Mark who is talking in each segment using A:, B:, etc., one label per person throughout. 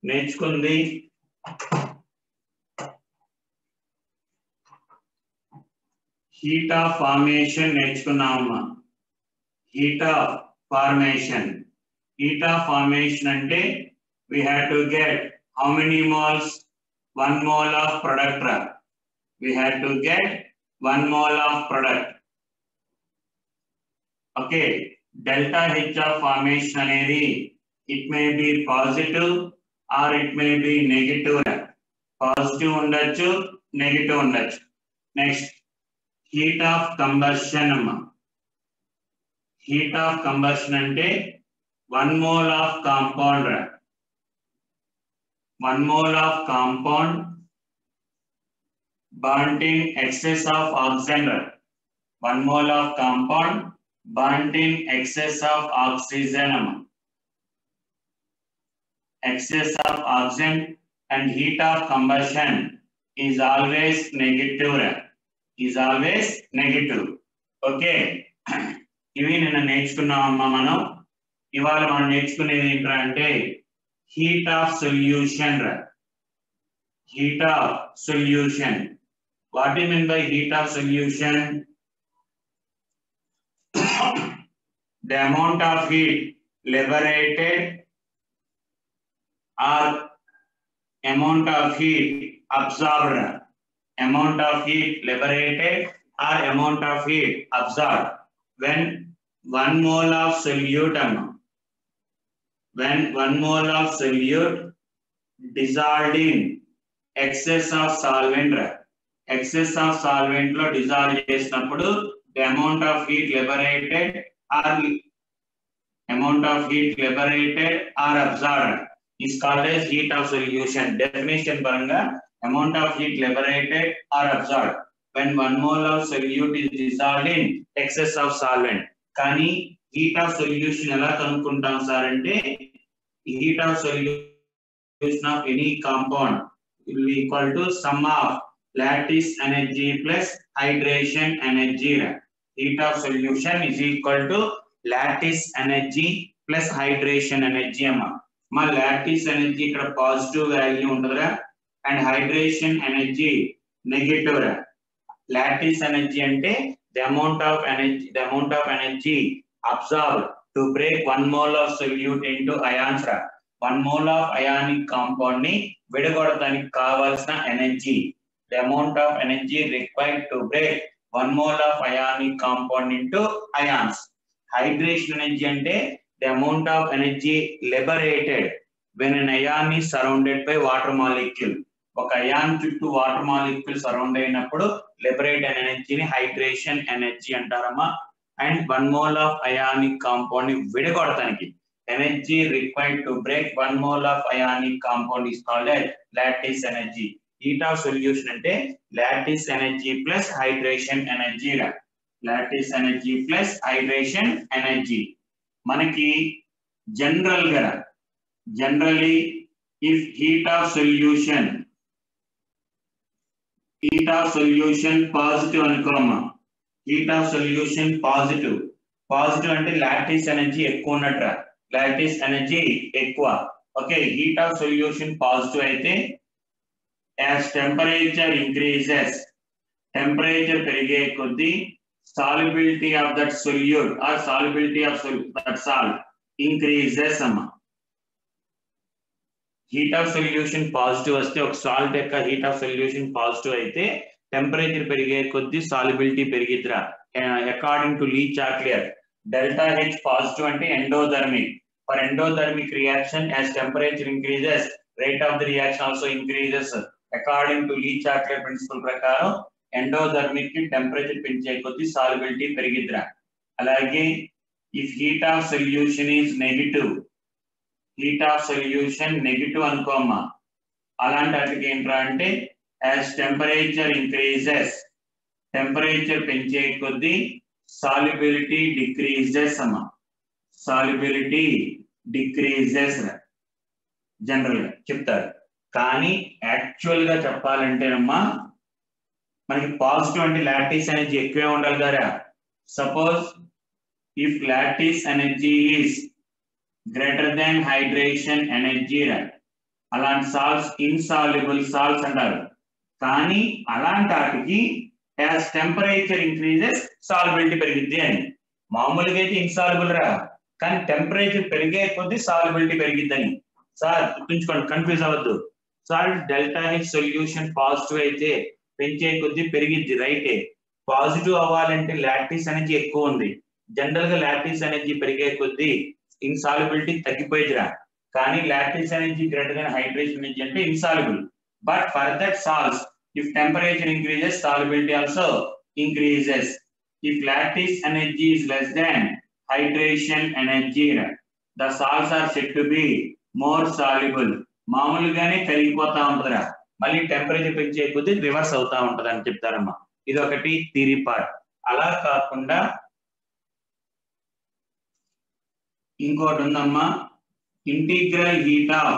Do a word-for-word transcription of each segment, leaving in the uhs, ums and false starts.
A: నేర్చుకుంది heat of formation నేర్చుకున్నామమ్మా. heat of formation heat of formation అంటే we have to get how many moles? one mole of product. We have to get one mole of product. Okay, delta H of formation అనేది it may be positive or it may be negative. Positive ఉండొచ్చు, negative ఉండొచ్చు. Next, heat of combustion అమ్మా. heat of combustion అంటే one mole of compound. one mole of compound burnt in excess of oxygen. one mole of compound burnt in excess of oxygen. Excess of oxygen and heat of combustion is always negative. Is always negative. Okay. ఇవి నిన్న నేర్చుకున్నామమ్మా మనం. ఇవాళ మనం నేర్చుకునేది ఏంటంటే heat of solution. Heat of solution. What do you mean by heat of solution? The amount of heat liberated or amount of heat absorbed. Amount of heat liberated or amount of heat absorbed when one mole of solute when one mole of solute dissolved in excess of solvent. Excess of solvent lo dissolve చేసినప్పుడు the amount of heat liberated or amount of heat liberated or absorbed is called as heat of solution. Definition paranga amount of heat liberated or absorbed when one mole of solute is dissolved in excess of solvent. కానీ heat of solution ఎలా కనుక్కుంటాం sir అంటే heat of solution of any compound will be equal to sum of lattice energy plus hydration energy. Heat of solution is equal to lattice energy plus hydration energy amma. Ma lattice energy ikkada positive value untadra and hydration energy negative. Lattice energy ante the amount of energy the amount of energy absorbed to break one mole of solute into ions. one mole of ionic compound ni vidagodadaniki kavalsina energy. The amount of energy required to break one mole of ionic compound into ions. Hydration energy ante the amount of energy liberated when an ion is surrounded by water molecule. Oka ion chuttu water molecule surround ayinappudu liberate energy ni hydration energy antarama. And one mole of ionic compound ni vidagodadaniki energy required to break one mole of ionic compound is called as lattice energy. Heat of solution ante lattice energy plus hydration energy. Lattice energy plus hydration energy. Manaki general ga generally if heat of solution heat of solution positive anukoma. Heat of solution positive. Positive ante lattice energy ekku unnatra. Lattice energy ekkuva. Okay, heat of solution positive aithe as temperature increases, temperature perige koddi solubility of that solute or solubility of sol that salt increases amma. Heat of solution positive vaste oka salt ekka heat of solution positive aithe temperature perige koddi solubility perigidra. According to Lee Chatelier, delta H positive ante endothermic. For endothermic reaction, as temperature increases, rate of the reaction also increases. According to Lee Chatelier principle prakaram endothermic ki temperature penche koddi solubility perigidra. Alage if heat of solution is negative, heat of solution negative anukoma, alanti atliki entra ante as temperature increases, temperature penche koddi solubility decreases amma. Solubility decreases general గా చెప్తారు. కానీ actual గా చెప్పాలంటే అమ్మా మనకి positive అంటే lattice energy ఎక్కువే ఉండాలి కదా. Suppose if lattice energy is greater than hydration energy, right? అలాంటి సాల్ట్స్ ఇన్సాల్యుబుల్ సాల్ట్స్ అంటారు. కానీ అలాంటి వాటికి యాజ్ టెంపరేచర్ ఇంక్రీజెస్ సాల్యుబిలిటీ పెరిగిద్ది అని. మామూలుగా అయితే ఇన్సాల్యుబుల్ రా, కానీ టెంపరేచర్ పెరిగే కొద్దీ సాల్యుబిలిటీ పెరిగిద్దని. సార్ గుర్తుంచుకోండి, కన్ఫ్యూజ్ అవ్వద్దు. Sir delta H solution positive అయితే పెంచే కొద్దీ పెరిగిద్ది, రైటే. పాజిటివ్ అవ్వాలంటే లాక్టిస్ ఎనర్జీ ఎక్కువ ఉంది. జనరల్ గా లాక్టిస్ ఎనర్జీ పెరిగే కొద్దీ ఇన్సాల్యుబిలిటీ తగ్గిపోయిదిరా. కానీ lattice energy greater than hydration energy అంటే insoluble. But for that salts if temperature increases solubility also increases. If lattice energy is less than hydration energy, the salts are said to be more soluble. మామూలుగానే కరిగిపోతా ఉంటదిరా, మళ్ళీ temperature పెంచే కొద్దీ reverse అవుతా ఉంటది అని చెప్తారమ్మా. ఇది ఒకటి థియరీ పార్ట్. అలా కాకుండా ఇంకోటి ఉందమ్మా, integral heat of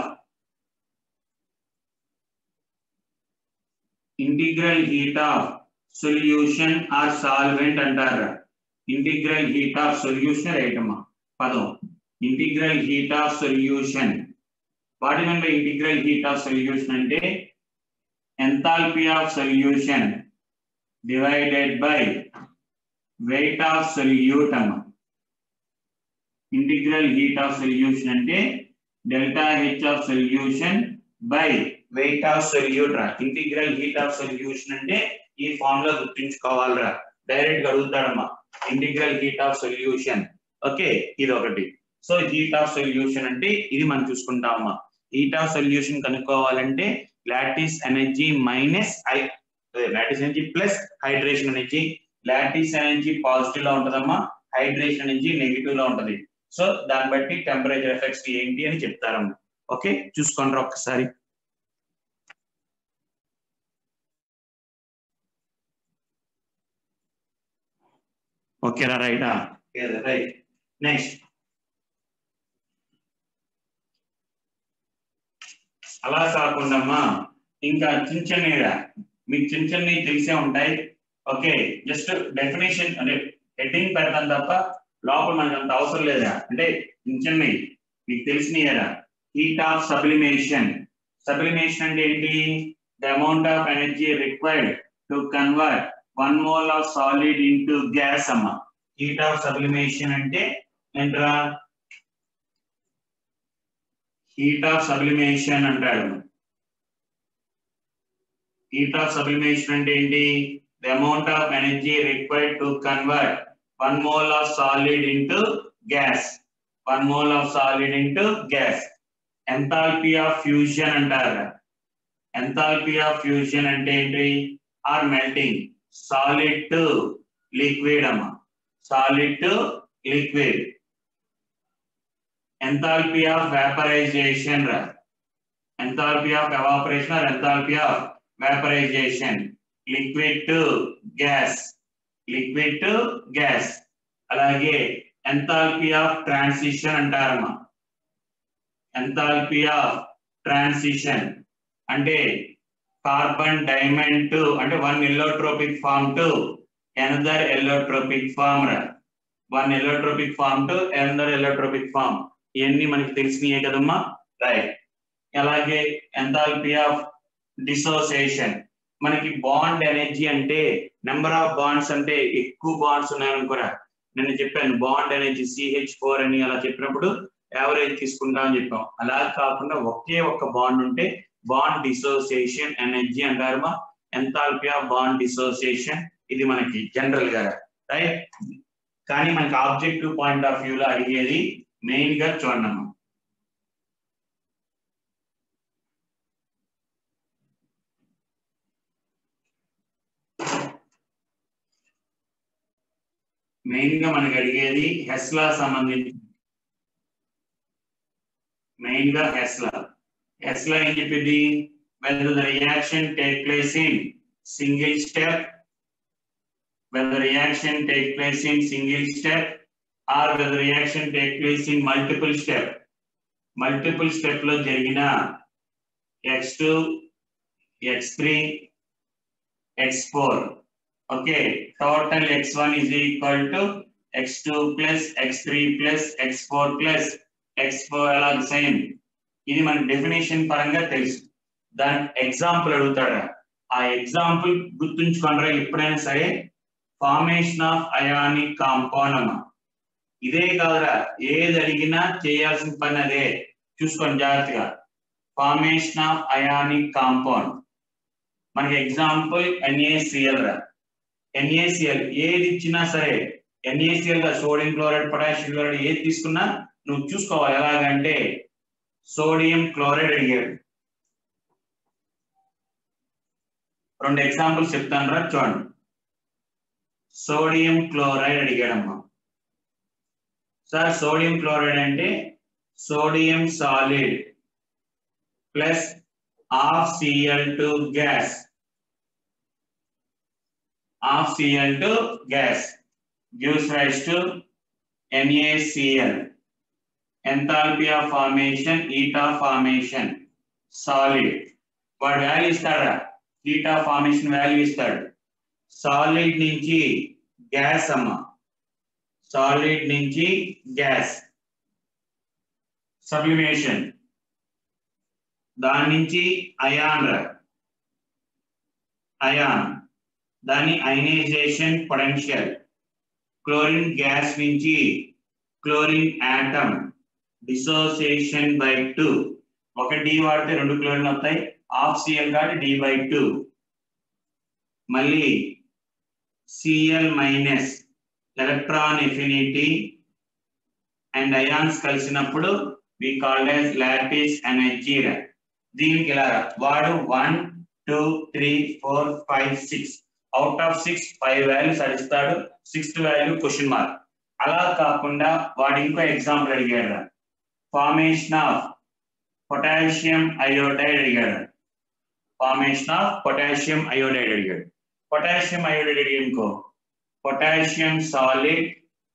A: integral heat of solution or solvent అంటారు. Integral heat of solution right అమ్మా పదం. Integral heat of solution, what mean by integral heat of solution అంటే enthalpy of solution divided by weight of solute అమ్మా. Integral heat of solution అంటే delta H of solution by weight of solute రా. Integral heat of solution అంటే ఈ formula గుర్తుంచుకోవాలిరా, direct గా అడుగుతాడమ్మా. Integral heat of solution, okay, ఇది ఒకటి. సో హీట్ ఆఫ్ సొల్యూషన్ అంటే ఇది మనం చూసుకుంటామమ్మా. హీట్ ఆఫ్ సొల్యూషన్ కనుక్కోవాలంటే lattice energy minus I lattice energy plus hydration energy. Lattice energy positive లో ఉంటదమ్మా, హైడ్రేషన్ ఎనర్జీ నెగిటివ్ లో ఉంటది. సో దాన్ని బట్టి టెంపరేచర్ ఎఫెక్ట్స్ ఏంటి అని చెప్తారమ్మా. ఓకే, చూసుకోండి ఒక్కసారి. ఓకేరా, రైటా, రైట్. నెక్స్ట్ అలా కాకుండా ఇంకా చిన్న చిన్న మీకు చిన్న చిన్నవి తెలిసే ఉంటాయి. ఓకే, జస్ట్ డెఫినేషన్ అంటే హెడ్డింగ్ పెడతాను తప్ప లోపల మనకు అంత అవసరం లేదా. అంటే చిన్న చిన్నవి మీకు తెలిసినయరా. Heat of sublimation. సబ్లిమేషన్ అంటే ఏంటి? The amount of energy required to convert one mole of solid into gas అమ్మా. హీట్ ఆఫ్ సబ్లిమేషన్ అంటే ఏంట్రా? హీట్ ఆఫ్ సబ్లిమేషన్ అంటాడు. హీట్ ఆఫ్ సబ్లిమేషన్ అంటే ఏంటి? The amount of energy required to convert one mole of solid into gas. One mole of solid into gas. Enthalpy of fusion అంటారు. Enthalpy of fusion అంటే ఏంటి? Or melting solid to liquid అమ్మా. Solid to liquid. Enthalpy of vaporization రా. Enthalpy of evaporation or enthalpy of vaporization. Liquid to gas. Liquid to gas. అలాగే enthalpy of transition అంటారమ్మా. Enthalpy of transition అంటే carbon diamond to అంటే one allotropic form to another allotropic form రా. One allotropic form to another allotropic form. ఇవన్నీ మనకి తెలిసినయే కదమ్మా, right. అలాగే ఎంథాల్పీ ఆఫ్ డిసోసియేషన్. మనకి బాండ్ ఎనర్జీ అంటే నెంబర్ ఆఫ్ బాండ్స్ అంటే ఎక్కువ బాండ్స్ ఉన్నాయనుకోరా. నేను చెప్పాను బాండ్ ఎనర్జీ సిహెచ్ ఫోర్ అని అలా చెప్పినప్పుడు యావరేజ్ తీసుకుంటామని చెప్పాం. అలా కాకుండా ఒకే ఒక్క బాండ్ ఉంటే బాండ్ డిసోసియేషన్ ఎనర్జీ అంటారమ్మా. ఎంథాల్పీ ఆఫ్ బాండ్ డిసోసియేషన్ ఇది మనకి జనరల్ గా, రైట్. కానీ మనకి ఆబ్జెక్టివ్ పాయింట్ ఆఫ్ వ్యూ లో అడిగేది మెయిన్ గా చూడమ్మా. మెయిన్ గా మనకి అడిగేది హెస్లా సంబంధించి. మెయిన్ గా హెస్లా హెస్లా ఏం చెప్పింది? whether the reaction take place in single step, whether the reaction take place in single step or whether the reaction take place in multiple step. Multiple step లో జరిగిన x two, x three, x four. Okay, total x one is equal to x two plus x three plus x four plus x four along same. ఇది మన definition పరంగా తెలుసు. దాని example అడుగుతాడా, ఆ example గుర్తుంచుకోండి. ఎప్పుడైనా సరే ఫార్మేషన్ ఆఫ్ అయానిక్ కాంపౌండ్ అమ్మా. ఇదే కాదురా, ఏది అడిగినా చేయాల్సిన పని అదే. చూసుకోండి జాగ్రత్తగా. ఫార్మేషన్ ఆఫ్ అయానిక్ కాంపౌండ్ మనకి ఎగ్జాంపుల్ ఎన్ఏసిఎల్ రా. ఎన్ఏసిఎల్ ఏది ఇచ్చినా సరే, ఎన్ఏసిఎల్ గా సోడియం క్లోరైడ్, పొటాషియం క్లోరైడ్ ఏది తీసుకున్నా నువ్వు చూసుకోవాలి. ఎలాగంటే సోడియం క్లోరైడ్ అడిగాడు. రెండు ఎగ్జాంపుల్స్ చెప్తాను రా, చూడండి. సోడియం క్లోరైడ్ అడిగాడమ్మా. సార్ సోడియం క్లోరైడ్ అంటే sodium solid plus half Cl two gas, half Cl two gas gives rise to NaCl. Enthalpy of formation, heat of formation, solid. What value ఇస్తాడా? Heat of formation value ఇస్తాడు. Solid నుంచి gas అమ్మా, solid నుంచి gas. Sublimation దాని నుంచి ion రా, ion దాని ionization potential. Chlorine gas నుంచి chlorine atom dissociation by two. ఒక డి వాడితే రెండు క్లోరిన్ వస్తాయి, హాఫ్ సిఎల్ కాబట్టి డి బై టూ. మళ్ళీ Cl minus electron affinity and ions కలిసినప్పుడు we called as lattice energy. దీనికి ఇలా వాడు one two three four five six out of six five values అడిస్తాడు, సిక్స్త్ వాల్యూ క్వశ్చన్ మార్క్. అలా కాకుండా వాడు ఇంకో ఎగ్జాంపుల్ అడిగాడు. ఫార్మేషన్ ఆఫ్ పొటాషియం అయోడైడ్ అడిగాడు. ఫార్మేషన్ ఆఫ్ పొటాషియం అయోడైడ్ అడిగాడు. పొటాషియం అయోడైడ్ అడిగి ఇంకో పొటాషియం సాలిడ్,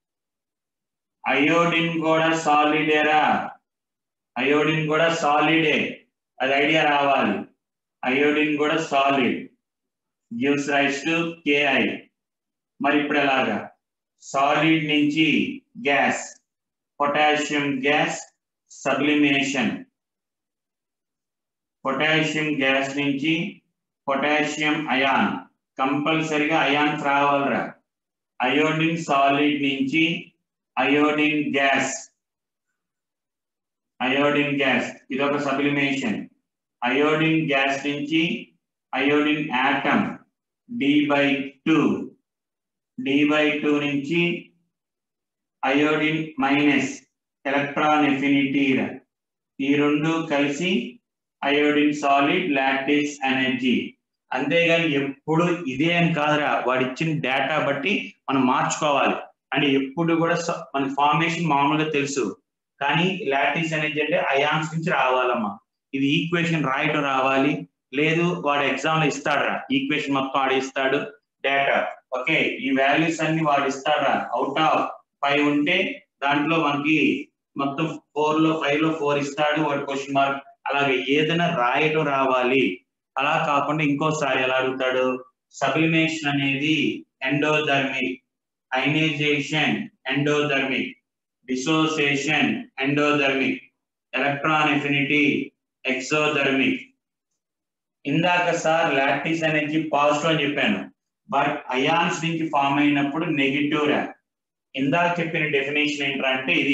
A: అయోడిన్ కూడా సాలిడేరా, అయోడిన్ కూడా సాలిడే, అది ఐడియా రావాలి. అయోడిన్ కూడా solid gives rise to Ki. మరి ఇప్పుడు ఎలాగా, సాలిడ్ నుంచి gas, potassium gas sublimation, potassium gas నుంచి పొటాషియం అయాన్, కంపల్సరిగా అయాన్ రావాలరా. అయోడిన్ సాలిడ్ నుంచి అయోడిన్ గ్యాస్, అయోడిన్ గ్యాస్ ఇదొక సబ్లిమేషన్. అయోడిన్ గ్యాస్ నుంచి iodine atom D by two, D by two నుంచి అయోడిన్ మైనస్ ఎలక్ట్రాన్ ఎఫినిటీ. ఈ రెండు కలిసి అయోడిన్ సాలిడ్ లాటిస్ ఎనర్జీ. అంతేగాని ఎప్పుడు ఇదే అని కాదురా, వాడు ఇచ్చిన డేటా బట్టి మనం మార్చుకోవాలి. అంటే ఎప్పుడు కూడా మన ఫార్మేషన్ మామూలుగా తెలుసు, కానీ లాటిస్ ఎనర్జీ అంటే అయాన్స్ నుంచి రావాలమ్మా. ఇది ఈక్వేషన్ రాయటం రావాలి. లేదు వాడు ఎగ్జామ్ లో ఇస్తాడరా, ఈక్వేషన్ మొత్తం ఆడిస్తాడు డేటా. ఓకే, ఈ వాల్యూస్ అన్ని వాడు ఇస్తాడరా. అవుట్ ఆఫ్ ఫైవ్ ఉంటే దాంట్లో మనకి మొత్తం ఫోర్ లో ఫైవ్ లో ఫోర్ ఇస్తాడు వాడు క్వశ్చన్ మార్క్. అలాగే ఏదైనా రాయటం రావాలి. అలా కాకుండా ఇంకోసారి ఎలా అడుగుతాడు, సబ్లిమేషన్ అనేది endothermic, ionization endothermic, dissociation endothermic, electron affinity exothermic. ఇందాక సార్ లాటిస్ ఎనర్జీ పాజిటివ్ అని చెప్పాను, బట్ అయాన్స్ నుంచి ఫామ్ అయినప్పుడు నెగిటివ్ రా. ఇందాక చెప్పిన డెఫినేషన్ ఏంటంటే ఇది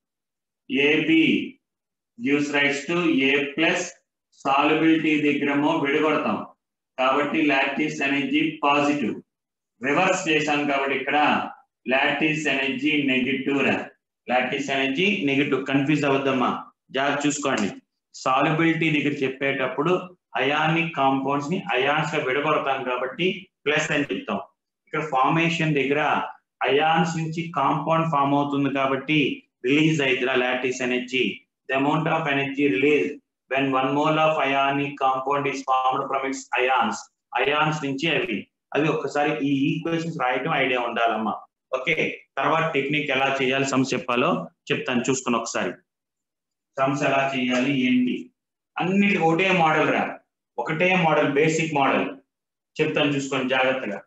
A: AB gives rise to A plus, solubility దగ్గరేమో విడగొడతాం కాబట్టి లాటిస్ ఎనర్జీ పాజిటివ్. రివర్స్ చేశాం కాబట్టి ఇక్కడ లాటిస్ ఎనర్జీ నెగిటివ్ రా. Lattice energy negative. కన్ఫ్యూజ్ అవద్దమ్మా, జాగ్రత్త చూసుకోండి. సాల్యుబిలిటీ దగ్గర చెప్పేటప్పుడు అయానిక్ కాంపౌండ్స్ ని అయాన్స్ గా విడగొడతాం కాబట్టి ప్లస్ అని చెప్తాం. ఇక్కడ ఫార్మేషన్ దగ్గర అయాన్స్ నుంచి కాంపౌండ్ ఫామ్ అవుతుంది కాబట్టి రిలీజ్ అవుతుందా lattice energy. The amount of energy release when one mole of ionic compound is formed from its ions. Ions నుంచి అవి అవి ఒక్కసారి ఈ ఈక్వేషన్స్ రాయటం ఐడియా ఉండాలమ్మా. ఓకే, తర్వాత టెక్నిక్ ఎలా చేయాలి, సమ్స్ చెప్పాలో చెప్తాను, చూసుకుని ఒకసారి. సమ్స్ ఎలా చేయాలి ఏంటి అన్నిటి ఒకటే మోడల్ రా, ఒకటే మోడల్, బేసిక్ మోడల్ చెప్తాను చూసుకోండి జాగ్రత్తగా.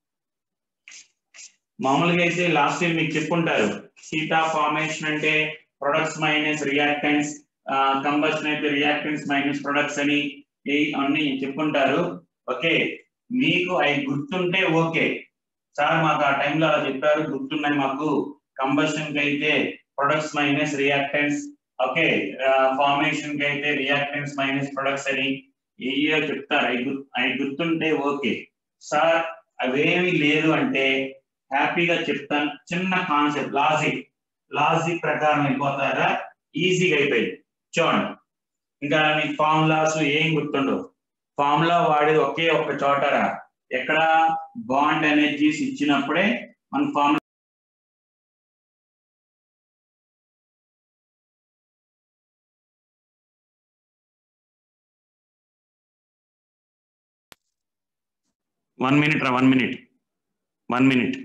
A: మామూలుగా అయితే లాస్ట్ ఇయర్ మీకు చెప్పుంటారు హీట్ ఆఫ్ ఫార్మేషన్ అంటే ప్రొడక్ట్స్ మైనస్ రియాక్టెంట్స్, కంబషన్ అయితే రియాక్టెంట్స్ మైనస్ ప్రొడక్ట్స్ అని అన్ని చెప్పుకుంటారు. ఓకే, మీకు అవి గుర్తుంటే ఓకే, సార్ మాకు ఆ టైంలో అలా చెప్పారు గుర్తున్నాయి మాకు, కంబషన్ కి అయితే products minus reactants, okay formation కి అయితే రియాక్టెంట్స్ మైనస్ ప్రొడక్ట్స్ అని ఏయో చెప్తారు, అవి అవి గుర్తుంటే ఓకే. సార్ అవేమి లేదు అంటే హ్యాపీగా చెప్తాను. చిన్న కాన్సెప్ట్ లాజిక్ లాజిక్ ప్రకారం అయిపోతారా, ఈజీగా అయిపోయింది. చూడండి, ఇంకా మీకు ఫార్ములాస్ ఏం గుర్తుండవు. ఫార్ములా వాడేది ఒకే ఒక్క చోటరా, ఎక్కడ బాండ్ ఎనర్జీస్ ఇచ్చినప్పుడే మన ఫార్ములా. వన్ మినిట్ రా వన్ మినిట్ వన్ మినిట్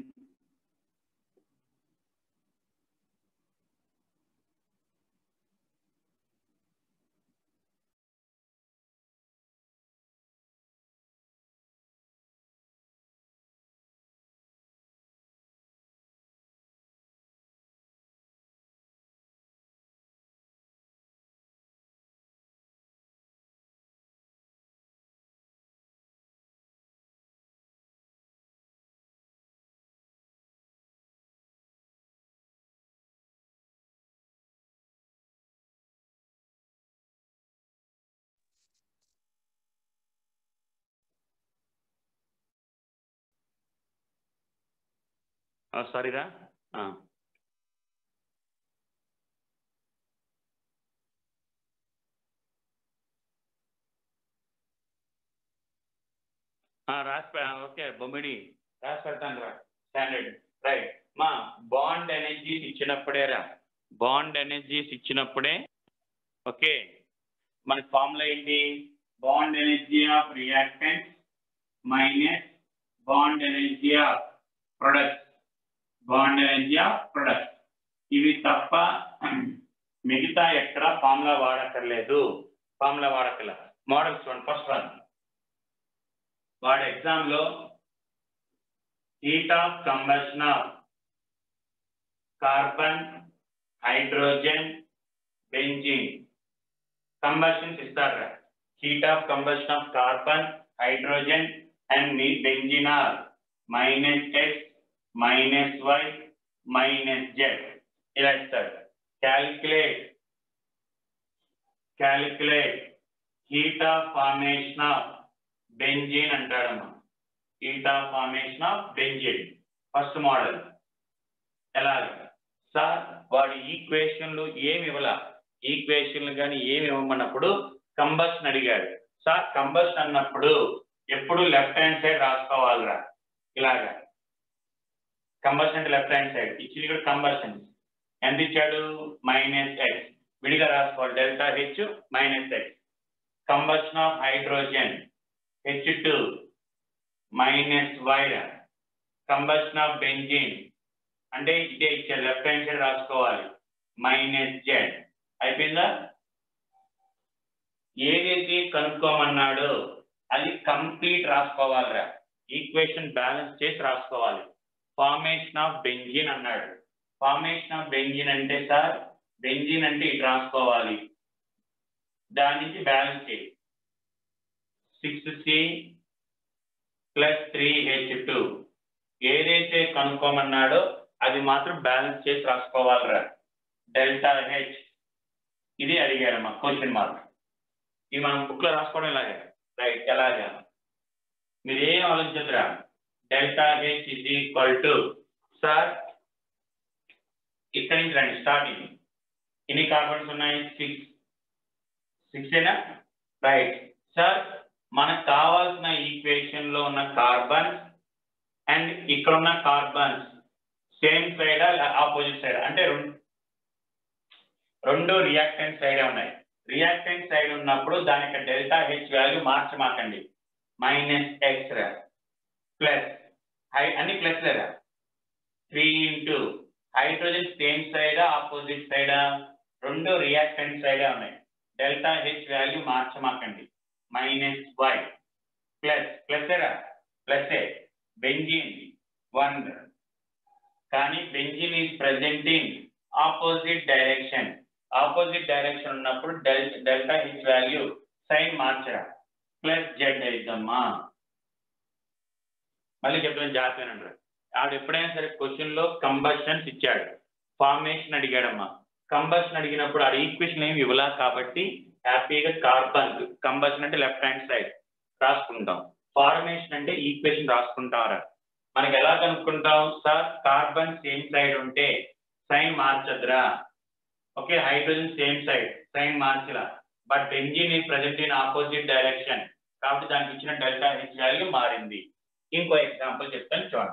A: సారీరా. రాసి ఓకే బొమ్మిడి రాసి పెడతాను రా, స్టాండర్డ్ రైట్. మా బాండ్ ఎనర్జీస్ ఇచ్చినప్పుడే రా, బాండ్ ఎనర్జీస్ ఇచ్చినప్పుడే ఓకే మన ఫార్ములా ఏంటి, bond energy of reactants minus bond energy of products, bond energy of products. ఇవి తప్ప మిగతా ఎక్కడ ఫార్ములా వాడక్కర్లేదు, ఫార్ములా వాడక్కర్లేదు. మోడల్స్ చూడండి, ఫస్ట్ వన్ వాడు ఎగ్జామ్ లో heat of combustion of carbon, hydrogen, benzene combustions ఇస్తారు. Heat of combustion of carbon, hydrogen and benzene are minus X, minus Y, minus Z ఇలా ఇస్తారు. Calculate calculate heat of formation of benzene అంటాడమ్మా, heat of formation of benzene. First model ఎలాగ sir, వాడి ఈక్వేషన్లు ఏమి ఇవ్వాల, ఈక్వేషన్లు కానీ ఏమి ఇవ్వమన్నప్పుడు కంబషన్ అడిగాడు. సార్ కంబషన్ అన్నప్పుడు ఎప్పుడు లెఫ్ట్ హ్యాండ్ సైడ్ రాసుకోవాలిరా, ఇలాగా కంబషన్ అంటే లెఫ్ట్ హ్యాండ్ సైడ్ ఇచ్చింది కూడా కంబషన్ ఎంత ఇచ్చాడు మైనస్ ఎక్స్, విడిగా రాసుకోవాలి delta H minus X. Combustion of hydrogen H two minus Y. Combustion of benzene అంటే ఇదే ఇచ్చాడు లెఫ్ట్ హ్యాండ్ సైడ్ రాసుకోవాలి మైనస్ జెడ్. అయిపోయిందా? ఏదైతే కనుక్కోమన్నాడో అది కంప్లీట్ రాసుకోవాలిరా, ఈక్వేషన్ బ్యాలెన్స్ చేసి రాసుకోవాలి. ఫార్మేషన్ ఆఫ్ బెంజీన్ అన్నాడు, ఫార్మేషన్ ఆఫ్ బెంజీన్ అంటే సార్ బెంజీన్ అంటే ఇటు రాసుకోవాలి, దాని నుంచి బ్యాలెన్స్ చేయి. Six C plus three H two ఏదైతే కనుక్కోమన్నాడో అది మాత్రం బ్యాలెన్స్ చేసి రాసుకోవాలిరా. డెల్టా హెచ్ ఇది అడిగారమ్మా క్వశ్చన్ మార్క్. ఇది మనం బుక్ లో రాసుకోవడం ఇలాగే రైట్. ఎలాగా మీరు ఏం ఆలోచించదురా, delta H is equal to sir ఇక్కడి నుంచి రండి స్టార్టింగ్. ఎన్ని కార్బన్స్ ఉన్నాయి? సిక్స్. సిక్స్ ఏనా రైట్. సార్ మనకు కావాల్సిన ఈక్వేషన్ లో ఉన్న కార్బన్ అండ్ ఇక్కడ ఉన్న carbons same side opposite side అంటే రెండు రియాక్టెంట్ సైడ్ ఉన్నాయి. రియాక్టెంట్ సైడ్ ఉన్నప్పుడు దానికి డెల్టా హెచ్ వాల్యూ మార్చమాకండి, మైనస్ ఎక్స్ రా ప్లస్ హై అన్ని ప్లస్ లేదా త్రీ ఇంటూ హైడ్రోజన్ సేమ్ సైడా ఆపోజిట్ సైడా? రెండు రియాక్టెంట్ సైడే ఉన్నాయి. డెల్టా హెచ్ వాల్యూ మార్చమాకండి, మైనస్ వై ప్లస్ ప్లస్ రా ప్లస్ బెంజీన్ వన్ కానీ benzene is presenting opposite direction opposite direction ఉన్నప్పుడు డెల్ డెల్టా హెచ్ వాల్యూ సైన్ మార్చరా ప్లస్ జెడ్ అయిద్దమ్మా. మళ్ళీ చెప్తాను జాగ్రత్త. ఆడు ఎప్పుడైనా సరే క్వశ్చన్ లో కంబషన్స్ ఇచ్చాడు, ఫార్మేషన్ అడిగాడమ్మా. కంబషన్ అడిగినప్పుడు ఆ ఈక్వేషన్ ఏమి ఇవ్వలా కాబట్టి హ్యాపీగా కార్బన్ కంబషన్ అంటే లెఫ్ట్ హ్యాండ్ సైడ్ రాసుకుంటాం, ఫార్మేషన్ అంటే ఈక్వేషన్ రాసుకుంటారా. మనకి ఎలా కనుక్కుంటాం సార్? కార్బన్ సేమ్ సైడ్ ఉంటే సైన్ మార్చద్రా. Okay, hydrogen same side sign మార్చలా, but benzene is present in opposite direction కాబట్టి దానికి ఇచ్చిన డెల్టా హెచ్ వాల్యూ మారింది. ఇంకో ఎగ్జాంపుల్ చెప్తాను చూడండి.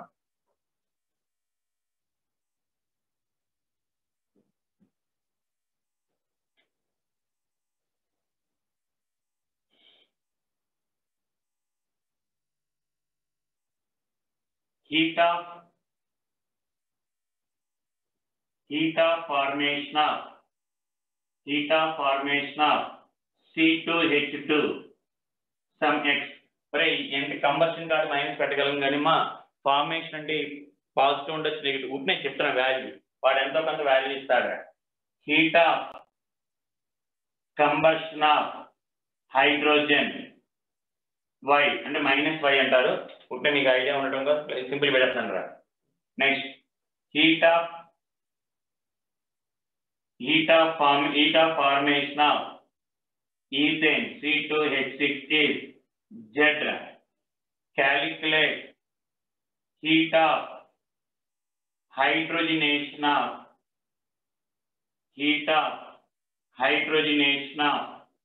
A: heat of heat of formation of heat of formation of C two H two some x. మరి ఏంటి కంబషన్ కాదు మైనస్ పెట్టగలం కానీ మా ఫార్మేషన్ అంటే పాజిటివ్ ఉండొచ్చు నెగిటివ్ ఉంటే నేను చెప్తున్నా వాల్యూ, వాడు ఎంతో కొంత వాల్యూ ఇస్తాడు. Heat of combustion of hydrogen Y అంటే మైనస్ వై అంటారు, ఉంటే మీకు ఐడియా ఉండటం కదా సింపుల్ పెడతాను రా. Next heat of heat of form heat of formation of ethane C two H six is Z. Calculate heat of hydrogenation of heat of hydrogenation of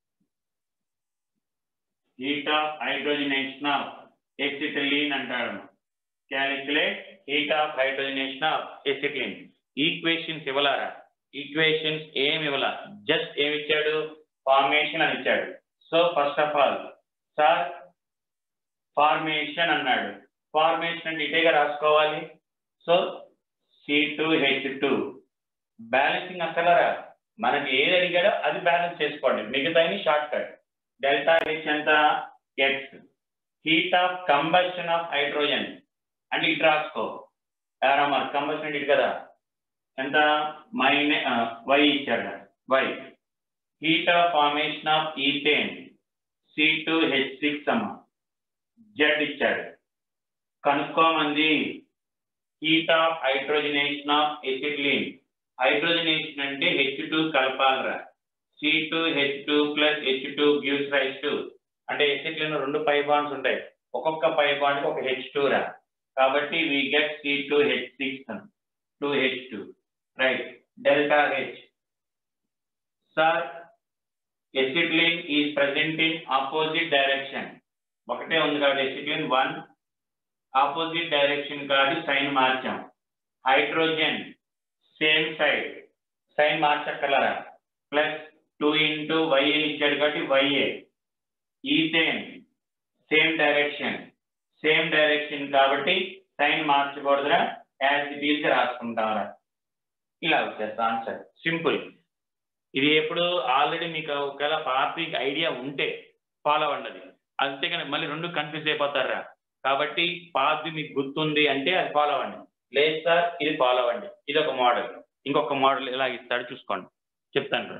A: heat of hydrogenation of acetylene అంటారు. Calculate heat of hydrogenation of acetylene. Equations ఇవ్వలారా? Equations ఏమి ఇవ్వాల, just ఏమి ఇచ్చాడు? Formation అని ఇచ్చాడు. So first of all sir formation అన్నాడు, formation అంటే ఇటేగా రాసుకోవాలి. So C two H two balancing అక్కలరా, మనకి ఏది అడిగాడో అది బ్యాలెన్స్ చేసుకోండి, మిగతాని షార్ట్ కట్. డెల్టా హెచ్ ఎంత? X. Heat of combustion of hydrogen అంటే ఇటు రాసుకో, మరి కంబషన్ అంటే ఇటు కదా, ఎంత? మైనస్ వై ఇచ్చాడు, Y. Heat of formation of ethane C two H six అమ్మ, జెడ్ ఇచ్చాడు. కనుక్కోమంది heat of hydrogenation of acetylene. Hydrogenation అంటే హెచ్ టూ కలపాలరా, C two H two plus H two gives rise to అంటే acetylene రెండు pi bonds ఉంటాయి, ఒక్కొక్క pi bond ఒక హెచ్ టూ రా, కాబట్టి we get C two H six two H two right. Delta H sir acetylene is present in opposite direction, ఒకటే ఉంది కాబట్టి ఎసిటిలీన్ వన్ ఆపోజిట్ డైరెక్షన్ కాదు సైన్ మార్చాం. హైడ్రోజన్ సేమ్ సైడ్ సైన్ మార్చక్కలరా, plus two into Y అని ఇచ్చాడు కాబట్టి వైఏ. Ethane same direction same direction కాబట్టి సైన్ మార్చకూడదురా, యాజ్ ఇట్ ఈజ్ రాసుకుంటారా. ఇలా వచ్చేస్తా ఆన్సర్, సింపుల్. ఇది ఎప్పుడు ఆల్రెడీ మీకు ఒకవేళ పాత్రిక్ ఐడియా ఉంటే ఫాలో అవ్వండి, అంతేగాని మళ్ళీ రెండు కన్ఫ్యూజ్ అయిపోతారా. కాబట్టి పాత్రి మీకు గుర్తుంది అంటే అది ఫాలో అవ్వండి, లేదు సార్ ఇది ఫాలో అవ్వండి. ఇది ఒక మోడల్, ఇంకొక మోడల్ ఎలా ఇస్తాడు చూసుకోండి, చెప్తాను.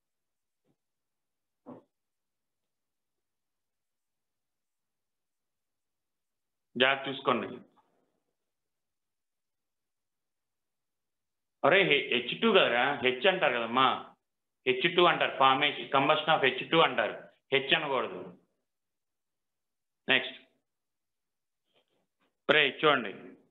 A: జాగ్రత్త చూసుకోండి. అరే హెచ్ టూ కదరా, హెచ్ అంటారు కదమ్మా, హెచ్ టూ అంటారు, formation combustion of H two అంటారు, హెచ్ అనకూడదు. నెక్స్ట్ రే చూడండి,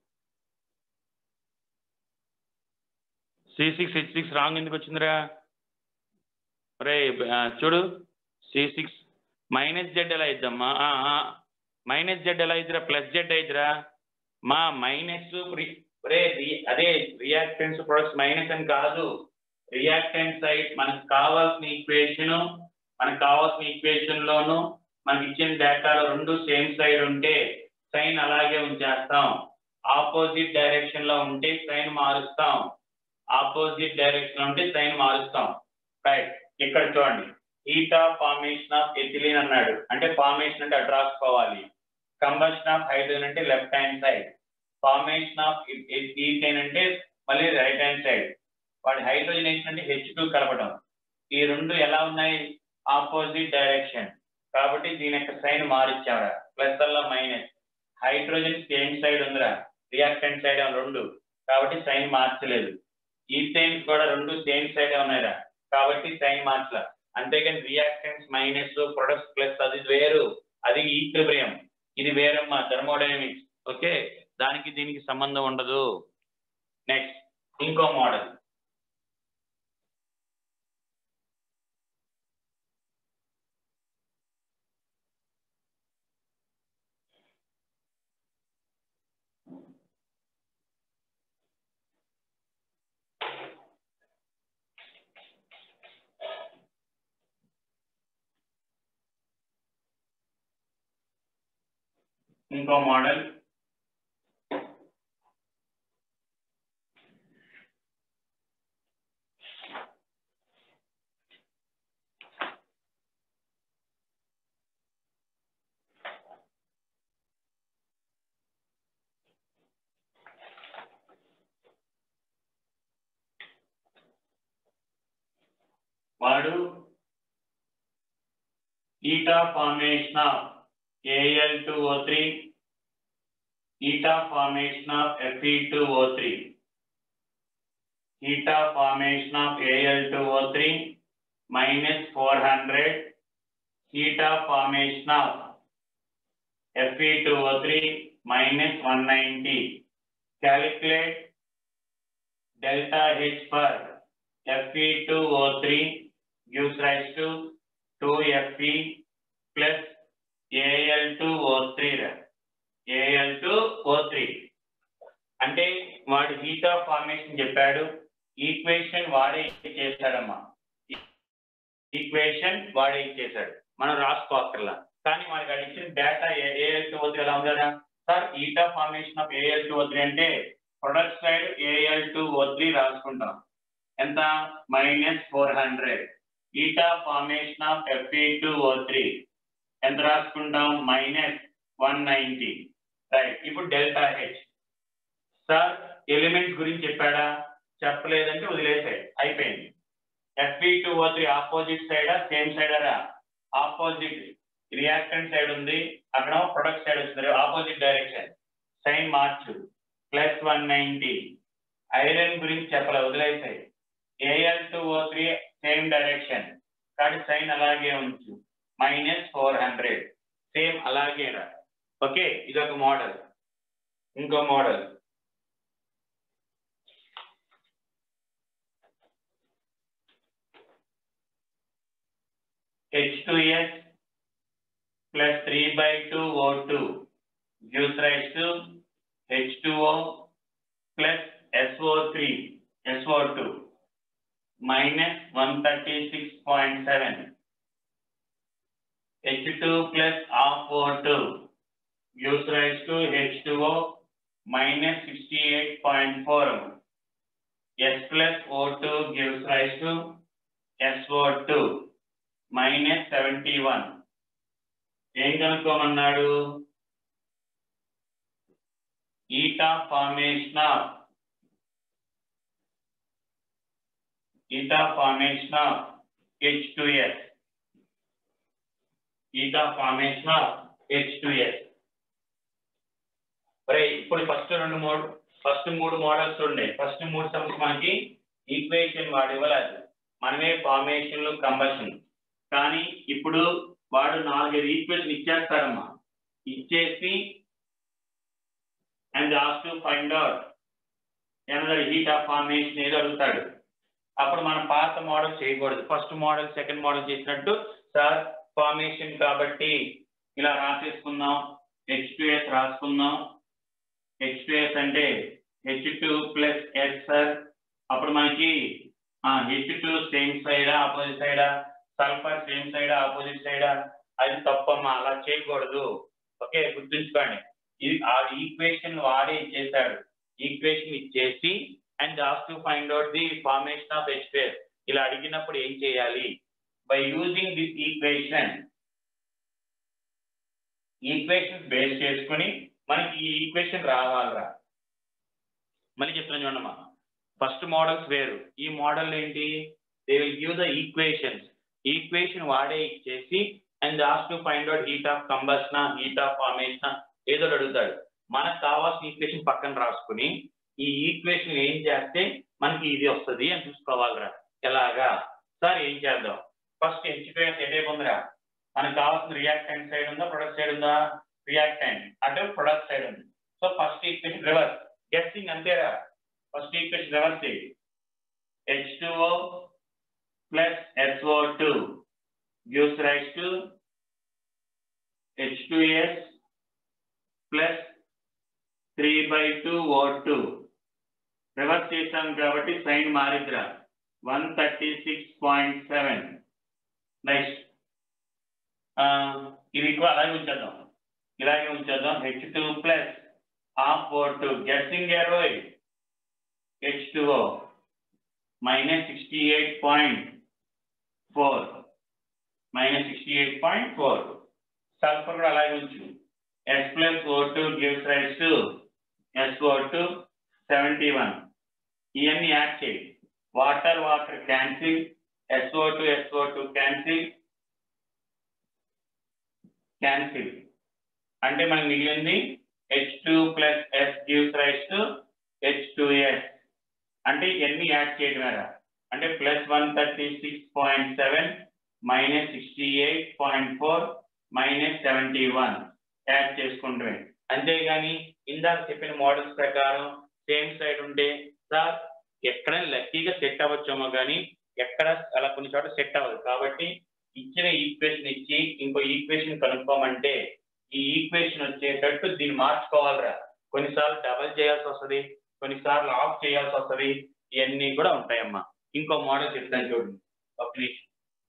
A: C six H six wrong ఎందుకు వచ్చిందిరా? రే చూడు, సి సిక్స్ మైనస్ జెడ్ ఎలా ఇద్దామ్మా, మైనస్ జెడ్ ఎలా ఇద్దిరా, ప్లస్ జెడ్ అయిద్దిరా మా. మైనస్ రే అదే రియాక్టెన్స్ ప్రొడక్ట్స్ మైనస్ అని కాదు, రియాక్టెంట్ సైడ్ మనకు కావాల్సిన ఈక్వేషన్ మనకు కావాల్సిన ఈక్వేషన్ లోను మనకి ఇచ్చిన డేటాలో రెండు సేమ్ సైడ్ ఉంటే సైన్ అలాగే ఉంచేస్తాం, ఆపోజిట్ డైరెక్షన్ లో ఉంటే సైన్ మారుస్తాం, ఆపోజిట్ డైరెక్షన్ లో ఉంటే సైన్ మారుస్తాం. రైట్, ఇక్కడ చూడండి, heat of formation of ethylene అన్నాడు అంటే ఫార్మేషన్ అంటే అటు రాసుకోవాలి. కంబషన్ ఆఫ్ హైడ్రోజన్ అంటే left hand side, formation of ethane అంటే మళ్ళీ రైట్ హ్యాండ్ సైడ్. వాడి హైడ్రోజన్ ఏంటంటే హెచ్ టూ కలపడం. ఈ రెండు ఎలా ఉన్నాయి? Opposite direction. కాబట్టి దీని యొక్క సైన్ మారిచ్చారా, ప్లస్ అలా మైనస్. హైడ్రోజన్ సేమ్ సైడ్ ఉందిరా, రియాక్టెంట్ సైడ్ రెండు, కాబట్టి సైన్ మార్చలేదు. ఈథేన్స్ కూడా రెండు సేమ్ సైడ్ ఉన్నాయిరా, కాబట్టి సైన్ మార్చలే. అంతేగాని రియాక్టెంట్స్ మైనస్, ప్రొడక్ట్స్ ప్లస్ అది వేరు, అది ఈక్విలిబ్రియం. ఇది వేరమ్మా, థర్మోడైనమిక్స్. ఓకే, దానికి దీనికి సంబంధం ఉండదు. నెక్స్ట్ ఇంకో మోడల్. ఇంకో మోడల్ వాడు eta formation of A L two O three, eta formation of F E two O three, eta formation of A L two O three minus four hundred, eta formation of F E two O three minus one ninety. Calculate delta H for F E two O three gives rise to two F E plus A L two O three. A L two O three. అంటే వాడి heat of formation చెప్పాడు, equation వాడే చేశాడమ్మా. Equation వాడే ఇచ్చేసాడు, మనం రాసుకోక్కర్లా. కానీ మనకి అది ఇచ్చిన data A L two O three ఎలా ఉంది కదా sir. Heat of formation of A L two O three అంటే product side A L two O three రాసుకుంటాం. ఎంత? Minus four hundred. Heat of formation of F E two O three ఎంత రాసుకుంటాం? Minus one ninety. Right. ఇప్పుడు delta H sir elements గురించి చెప్పాడా? చెప్పలేదంటే వదిలేసాయి, అయిపోయింది. F E two O three opposite సైడా సేమ్ సైడా? ఆపోజిట్. రియాక్టెంట్ సైడ్ ఉంది, అక్కడ ప్రొడక్ట్ సైడ్ వస్తుంది, ఆపోజిట్ డైరెక్షన్. సైన్ మార్చు. Plus one ninety. ఐరన్ గురించి చెప్పలే, వదిలేసాయి. A L two O three same direction, కానీ సైన్ అలాగే ఉంచు. Minus four hundred. సేమ్ అలాగే రా. ఓకే, ఇదొక మోడల్. ఇంకో model H two S plus three by two O two gives rise to H two O plus S O three, S O two minus one thirty-six point seven. H two plus half O two gives rise to H two O minus sixty-eight point four. S plus O two gives rise to S O two minus seventy-one. ఏం కనుక్కోమన్నాడు? Heat of formation of heat of formation of H two S, heat of formation of H two S. మరి ఇప్పుడు first రెండు మూడు first మూడు models ఉండే, first మూడు sums మనకి ఈక్వేషన్ వాడు ఇవ్వలేదు, మనమే ఫార్మేషన్లు కంబషన్. కానీ ఇప్పుడు వాడు నాలుగైదు ఈక్వేషన్ ఇచ్చేస్తారమ్మా. ఇచ్చేసి and ask to find out another heat of formation ఏదో అడుగుతాడు. అప్పుడు మనం పాత మోడల్ చేయకూడదు. ఫస్ట్ మోడల్ సెకండ్ మోడల్ చేసినట్టు సార్ ఫార్మేషన్ కాబట్టి ఇలా రాసేసుకుందాం, హెచ్ టూ ఎస్ రాసుకుందాం. హెచ్ టూ ఎస్ అంటే H two plus S sir. అప్పుడు మనకి హెచ్ టూ సేమ్ సైడా ఆపోజిట్ సైడా? సల్ఫర్ సేమ్ సైడా ఆపోజిట్ సైడా? అది తప్పమ్మా, అలా చేయకూడదు. ఓకే, గుర్తుంచుకోండి. ఇది ఆ ఈక్వేషన్ వాడే ఇచ్చేసాడు. ఈక్వేషన్ ఇచ్చేసి and ask to find out the formation of H two S ఇలా అడిగినప్పుడు ఏం చేయాలి? By using this equation, equation base చేసుకుని మనకి ఈ ఈక్వేషన్ రావాలరా. మళ్ళీ చెప్తున్నాను చూడమ్మా,
B: ఫస్ట్ మోడల్స్ వేరు. ఈ మోడల్ ఏంటి, they will give the equations, equation వాడే ఇచ్చేసి and ask to find out heat of combustion, heat of formation ఏదో అడుగుతాడు. మనకు కావాల్సిన ఈక్వేషన్ పక్కన రాసుకుని ఈ ఈక్వేషన్ ఏం చేస్తే మనకి ఇది వస్తుంది అని చూసుకోవాలిరా. ఎలాగా సార్, ఏం చేద్దాం, ఫస్ట్ హెచ్పిఎస్ ఎటే ఉందిరా, మనకు కావాల్సిన రియాక్టెంట్ సైడ్ ఉందా ప్రొడక్ట్ సైడ్ ఉందా, రియాక్టెంట్ అంటే ప్రొడక్ట్ సైడ్ ఉంది. So first equation reverse guessing అంతేరా. ఫస్ట్ ఈక్వేషన్ రివర్స్ చేయి, H two O plus S O two gives rise to H two S plus three by two O two. Reverse చేసాం కాబట్టి sign మారిద్రా, one thirty-six point seven. Next ఇది అలాగే ఉంచేద్దాం, ఇలాగే ఉంచేద్దాం. H two plus half O two guessing ఎరోయ్ H two O minus sixty eight point four minus sixty eight point four. Sulphur కూడా అలాగే ఉంచు, S plus O two gives rise to S O two seventy one. ఇవన్నీ add చేయి, water water cancel, S O two S O two cancel cancel అంటే మనకి మిగిలింది H two plus S gives rise to H two S. అంటే ఇవన్నీ add చేయడం అంటే plus one thirty six point seven minus sixty eight point four minus seventy one add చేసుకుంటే. అంతేగాని ఇందాక చెప్పిన మోడల్స్ ప్రకారం సేమ్ సైడ్ ఉంటే సార్ ఎక్కడ లక్కీగా సెట్ అవ్వచ్చేమో కానీ ఎక్కడ అలా కొన్ని చోట్ల సెట్ అవ్వదు. కాబట్టి ఇచ్చిన ఈక్వేషన్ ఇచ్చి ఇంకో ఈక్వేషన్ కనుక్కోమంటే ఈ ఈక్వేషన్ వచ్చేటట్టు దీన్ని మార్చుకోవాలిరా. కొన్నిసార్లు డబల్ చేయాల్సి వస్తుంది, కొన్నిసార్లు ఆఫ్ చేయాల్సి వస్తుంది, ఇవన్నీ కూడా ఉంటాయమ్మా. ఇంకో మోడల్ చెప్తాను చూడండి, ఒక నిమిషం.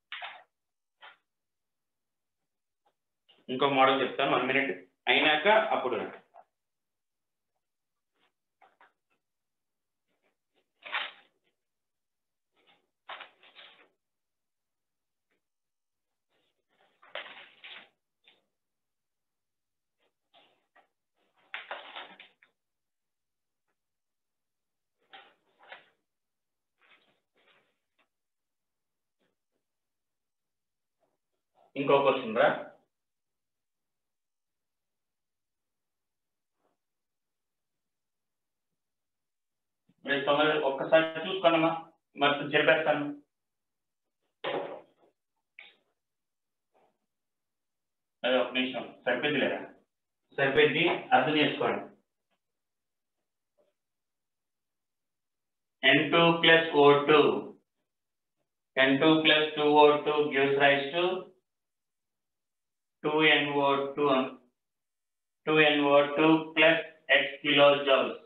B: ఇంకో మోడల్ చెప్తాను, వన్ మినిట్ అయినాక అప్పుడు. ఇంకో క్వశ్చన్ రా, ఒక్కసారి చూసుకోనమ్మా, మరి చెప్పేస్తాను. అదే ఒక నిమిషం, సరిపోద్ది లేదా, సరిపోద్ది, అర్థం చేసుకోండి. N two plus O two N two plus two O two gives rise to two N O two two N O two plus X kilojoules.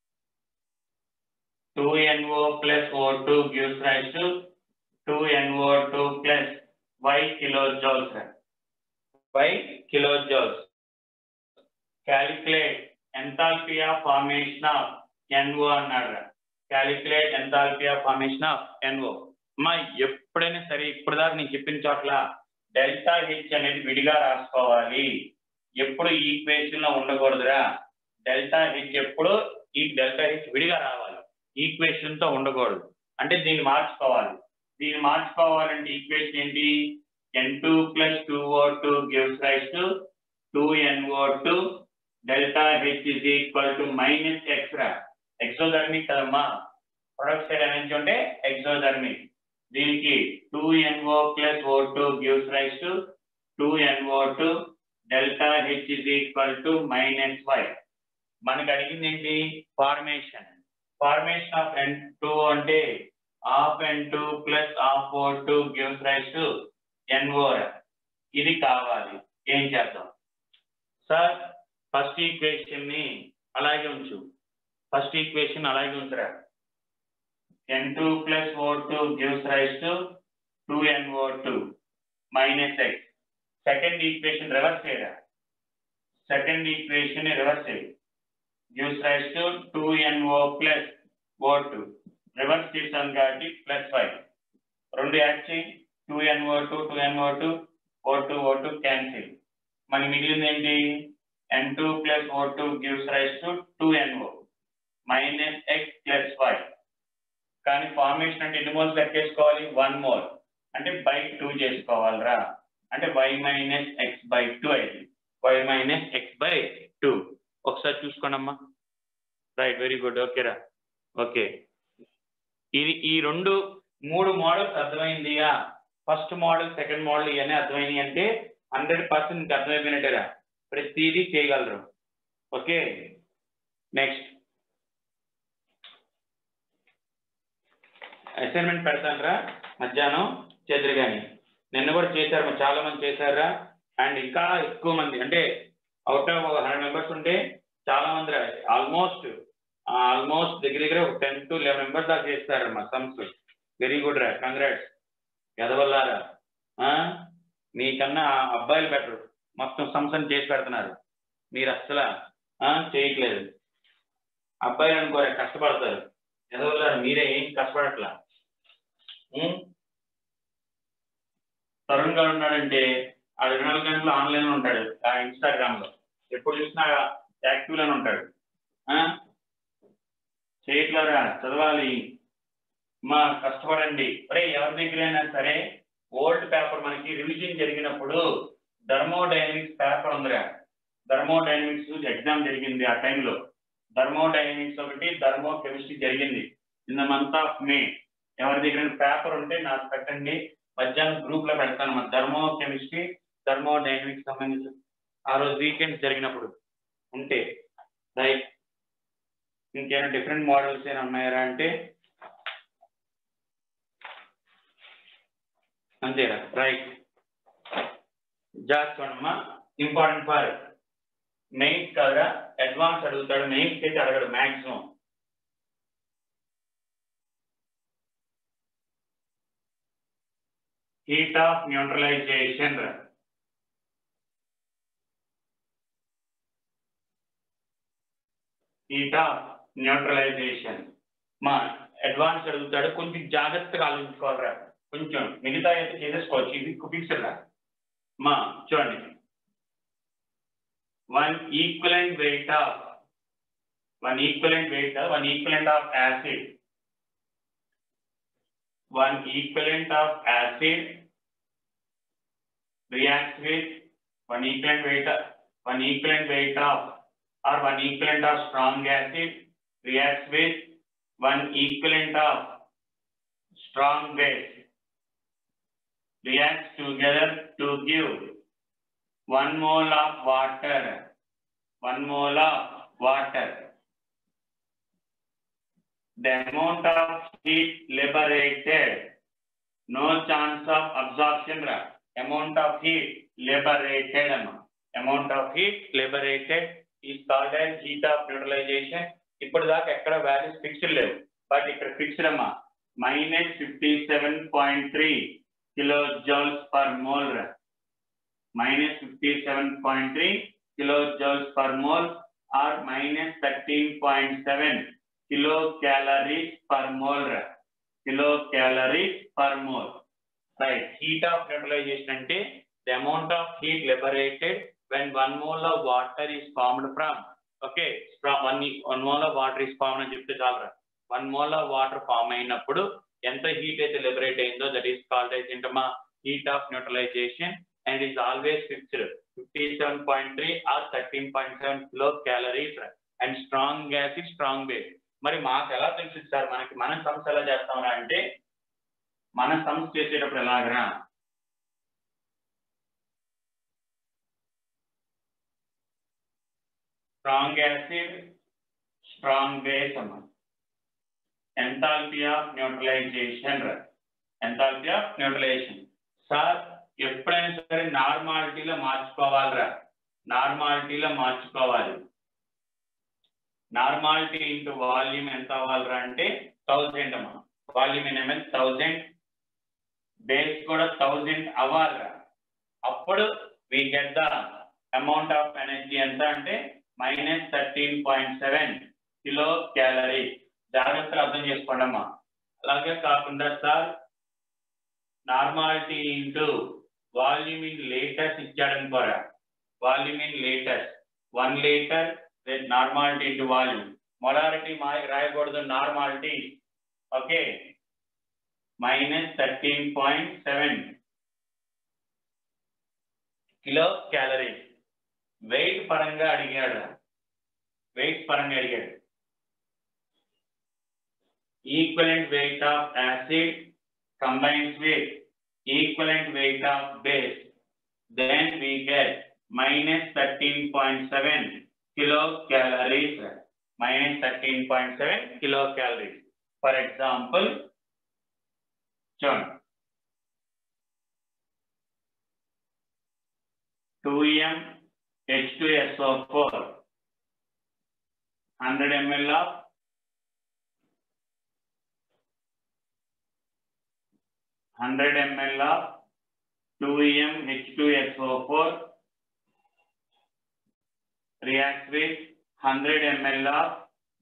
B: two N O plus O two gives rise to two N O two plus Y kilojoules. Y kilojoules. Calculate enthalpy of formation of N O అన్నాడు. Calculate enthalpy of formation of N O. మా ఎప్పుడైనా సరే ఇప్పటిదాకా నేను చెప్పిన చోట్ల delta H అనేది విడిగా రాసుకోవాలి. ఎప్పుడు ఈక్వేషన్ లో ఉండకూడదురా. డెల్టా హెచ్ ఎప్పుడు ఈ డెల్టా హెచ్ విడిగా రావాలి, ఈక్వేషన్ తో ఉండకూడదు. అంటే దీన్ని మార్చుకోవాలి. దీన్ని మార్చుకోవాలంటే ఈక్వేషన్ ఏంటి, N two plus two O two gives rise to two N O two delta H is equal to minus X రా. ఎక్సోథర్మిక్ కదమ్మా, ప్రొడక్ట్ సైడ్ అనేది ఉంటే ఎక్సోథర్మిక్. దీనికి two N O plus O two gives rise to two N O two delta H is equal to minus Y. మనకు అడిగింది ఏంటి, formation. Formation of N two అంటే half N two plus half O two gives rise to NO. ఇది కావాలి. ఏం చేద్దాం sir, first equation ని అలాగే ఉంచు, ఫస్ట్ ఈక్వేషన్ అలాగే ఉంచురా. N two plus O two gives rise to two N O two minus x. Second equation reverse చేయరా, సెకండ్ ఈక్వేషన్ రివర్స్ చేయి, gives rise to two N O plus O two. Reverse చేసాం కాబట్టి plus y. రెండు add చేయి, two N O two two N O two O two O two cancel. మనకి మిగిలింది ఏంటి, N two plus O two gives rise to two N oh minus x plus y. కానీ formation అంటే ఎన్ని moles లెక్కేసుకోవాలి, one mole అంటే by two చేసుకోవాలరా, అంటే Y minus X by two అయింది, Y minus X by two. ఒకసారి చూసుకోండమ్మా. Right, very good. ఓకేరా, ఓకే. ఇది ఈ రెండు మూడు మోడల్స్ అర్థమైందిగా. ఫస్ట్ మోడల్, సెకండ్ మోడల్ ఇవన్నీ అర్థమైనాయి అంటే హండ్రెడ్ పర్సెంట్ మీకు అర్థమైపోయినట్టేరా, ప్రతిదీ చేయగలరు. ఓకే, నెక్స్ట్ అసైన్మెంట్ పెడతానరా మధ్యాహ్నం చేద్దరు కానీ. నిన్న కూడా చేశారు, చాలా మంది చేశారా, అండ్ ఇంకా ఎక్కువ మంది అంటే అవుట్ ఆఫ్ ఒక హండ్రెడ్ మెంబర్స్ ఉంటే చాలా మంది ఆల్మోస్ట్ ఆల్మోస్ట్ దగ్గర దగ్గర ఒక టెన్ టు లెవెన్ మెంబర్స్ దాకా చేస్తారమ్మా సమ్స్. వెరీ గుడ్ రా, కంగ్రాట్స్. ఎదవల్లారా, మీకన్నా అబ్బాయిలు బెటరు, మొత్తం సమ్స్ అని చేసి పెడుతున్నారు, మీరు అస్సలు చేయట్లేదు. అబ్బాయిలు అనుకోరా కష్టపడతారు, ఎదవల్లారా మీరే ఏం కష్టపడట్లా. తరుణ్ గారు ఉన్నాడంటే ఆ ఇరవై నాలుగు గంటలు ఆన్లైన్ ఉంటాడు, ఆ ఇన్స్టాగ్రామ్ లో ఎప్పుడు చూసినా యాక్టివ్ లోనే ఉంటాడు. చేయట్లేరా, చదవాలి మా, కష్టపడండి. అరే ఎవరి దగ్గరైనా సరే ఓల్డ్ పేపర్ మనకి రివిజన్ జరిగినప్పుడు థర్మోడైనమిక్స్ పేపర్ ఉందిరా, థర్మోడైనమిక్స్ ఎగ్జామ్ జరిగింది ఆ టైంలో, థర్మోడైనమిక్స్ ఒకటి థర్మో కెమిస్ట్రీ జరిగింది in the month of May. ఎవరి దగ్గర పేపర్ ఉంటే నాకు పెట్టండి, మధ్యాహ్నం గ్రూప్ లో పెడతాను. మన థర్మో కెమిస్ట్రీ థర్మోడైనమిక్స్ సంబంధించి ఆ రోజు వీకెండ్స్ జరిగినప్పుడు ఉంటే. రైట్, ఇంకేమైనా డిఫరెంట్ మోడల్స్ ఏమైనా ఉన్నాయరా అంటే అంతేరా. రైట్, జాగ్రత్త చూడమ్మా, ఇంపార్టెంట్ ఫర్ మెయిన్స్ కాదురా, అడ్వాన్స్ అడుగుతాడు, మెయిన్స్ అయితే అడగడు maximum. Heat of neutralization, heat of neutralization మా అడ్వాన్స్ అడుగుతాడు, కొంచెం జాగ్రత్తగా ఆలోచించుకోవాలరా, కొంచెం మిగతా అయితే చేసేసుకోవచ్చు, ఇది ఫిక్స్డ్ రా. మా చూడండి, one equivalent weight of one equivalent weight one equivalent of acid one equivalent of acid reacts with one equivalent weight of, one equivalent weight of or one equivalent of strong acid reacts with one equivalent of strong base, reacts together to give one mole of water, one mole of water. The amount of heat liberated, no chance of absorption, amount of heat liberated, amount of heat liberated is called as heat of neutralization. ఇప్పటిదాకా ఎక్కడ values fixed లేవు, but ఇక్కడ fixed అమ్మా, minus fifty seven point three kilo joules per mole, minus fifty seven point three kilo joules per mole or minus thirteen point seven kilo calories per mole, kilo calories per mole. Right, heat of neutralisation అంటే the amount of heat liberated when one mole of water is formed from, okay, one one mole of water is formed అని చెప్తే చాలరా. One mole of water form అయినప్పుడు ఎంత heat అయితే liberate అయిందో that is called as ఏంటమ్మా, heat of neutralization, and is always fixed fifty seven point three or thirteen point seven kilo calories and strong acid strong base. మరి మాకు ఎలా తెలుసు sir, మనకి మన సమస్య ఎలా చేస్తామరా అంటే, మన సమస్య చేసేటప్పుడు ఎలాగరా, స్ట్రాంగ్ యాసిడ్ స్ట్రాంగ్ బేస్ అమ్మా, enthalpy of neutralization, enthalpy of neutralization. Sir ఎప్పుడైనా సరే నార్మాలిటీలో మార్చుకోవాలిరా, నార్మాలిటీలో మార్చుకోవాలి. నార్మాలిటీ ఇంటూ వాల్యూమ్ ఎంత అవ్వాలరా అంటే థౌజండ్ అమ్మా, volume in ML thousand, base కూడా థౌజండ్ అవ్వాలరా. అప్పుడు we get the amount of energy ఎంత అంటే minus thirteen point seven kilo calorie. జాగ్రత్తగా అర్థం చేసుకోండి అమ్మా. అలాగే కాకుండా sir normality into volume in litres ఇచ్చాడనుకోరా, volume in litres, one litre normality into volume, molarity మా రాయకూడదు, normality okay minus thirteen point seven kilo calories. Weight పరంగా అడిగాడు, వెయిట్ పరంగా అడిగాడు. Equivalent weight of acid combines with equivalent weight of base, then we get minus thirteen point seven kilocalories. Minus thirteen point seven kilocalories. For example, John, two M H two S O four, one hundred milliliters of one hundred milliliters of two M H two S O four reacts with one hundred milliliters of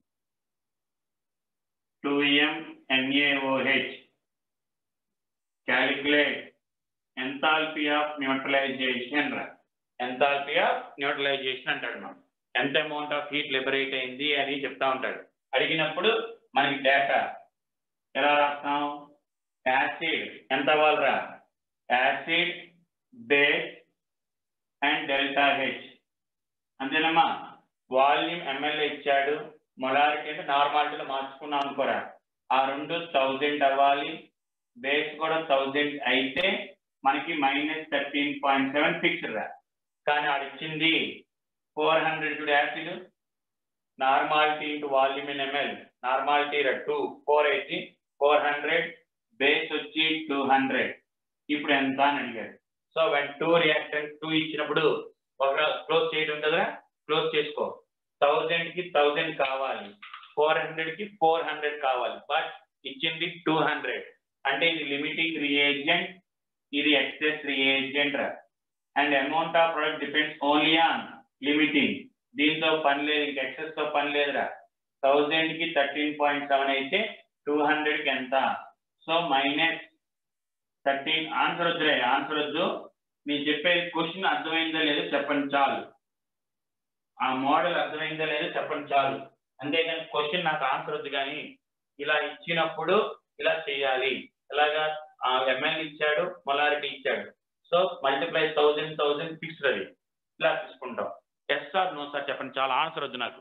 B: two M N A O H. Calculate enthalpy of neutralization. Enthalpy of neutralization అంటాడు. మనం ఎంత amount of heat liberate అయింది అని చెప్తా ఉంటాడు. అడిగినప్పుడు మనకి data ఎలా రాస్తాం? యాసిడ్ ఎంత అవ్వాలరా? Acid, base and delta H అంతేనమ్మా. వాల్యూమ్ ఎంఎల్ ఇచ్చాడు, మొలారిటీ అంటే నార్మాలిటీలో మార్చుకున్నాం అనుకోరా. ఆ రెండు థౌజండ్ అవ్వాలి, బేస్ కూడా థౌజండ్ అయితే మనకి minus thirteen point seven fixed రా. కానీ అది ఇచ్చింది ఫోర్ హండ్రెడ్ చూడు. Acid normality into volume in ML, normality రా two four eighty four hundred, base వచ్చి టూ హండ్రెడ్. ఇప్పుడు ఎంత అని అడిగాడు. So one two reactant two ఇచ్చినప్పుడు ఒక క్లోజ్ చేయడం కదా, క్లోజ్ చేసుకో. థౌజండ్ కి థౌజండ్ కావాలి, ఫోర్ హండ్రెడ్ కి ఫోర్ హండ్రెడ్ కావాలి, బట్ ఇచ్చింది టూ హండ్రెడ్. అంటే ఇది లిమిటింగ్ రియేజెంట్, ఇది excess reagent. And amount of product depends only on limiting. దీంతో పని లేదు, ఇంకా ఎక్సెస్ తో పని లేదురా. థౌజండ్ కి థర్టీన్ పాయింట్ సెవెన్ అయితే టూ హండ్రెడ్ కి ఎంత? So minus thirteen. ఆన్సర్ వద్దులే, ఆన్సర్ వద్దు. నేను చెప్పే క్వశ్చన్ అర్థమైందో లేదో చెప్పండి చాలు. ఆ మోడల్ అర్థమైందో లేదో చెప్పండి చాలు. అంతేగాని క్వశ్చన్ నాకు ఆన్సర్ వద్దు. కానీ ఇలా ఇచ్చినప్పుడు ఇలా చేయాలి. ఇలాగా ఎంఎల్ ఇచ్చాడు, మొలారిటీ ఇచ్చాడు, so multiply thousand thousand fixed అది ఇలా తీసుకుంటాం. ఎస్ సార్ నో సార్ చెప్పండి చాలా, ఆన్సర్ వద్దు నాకు.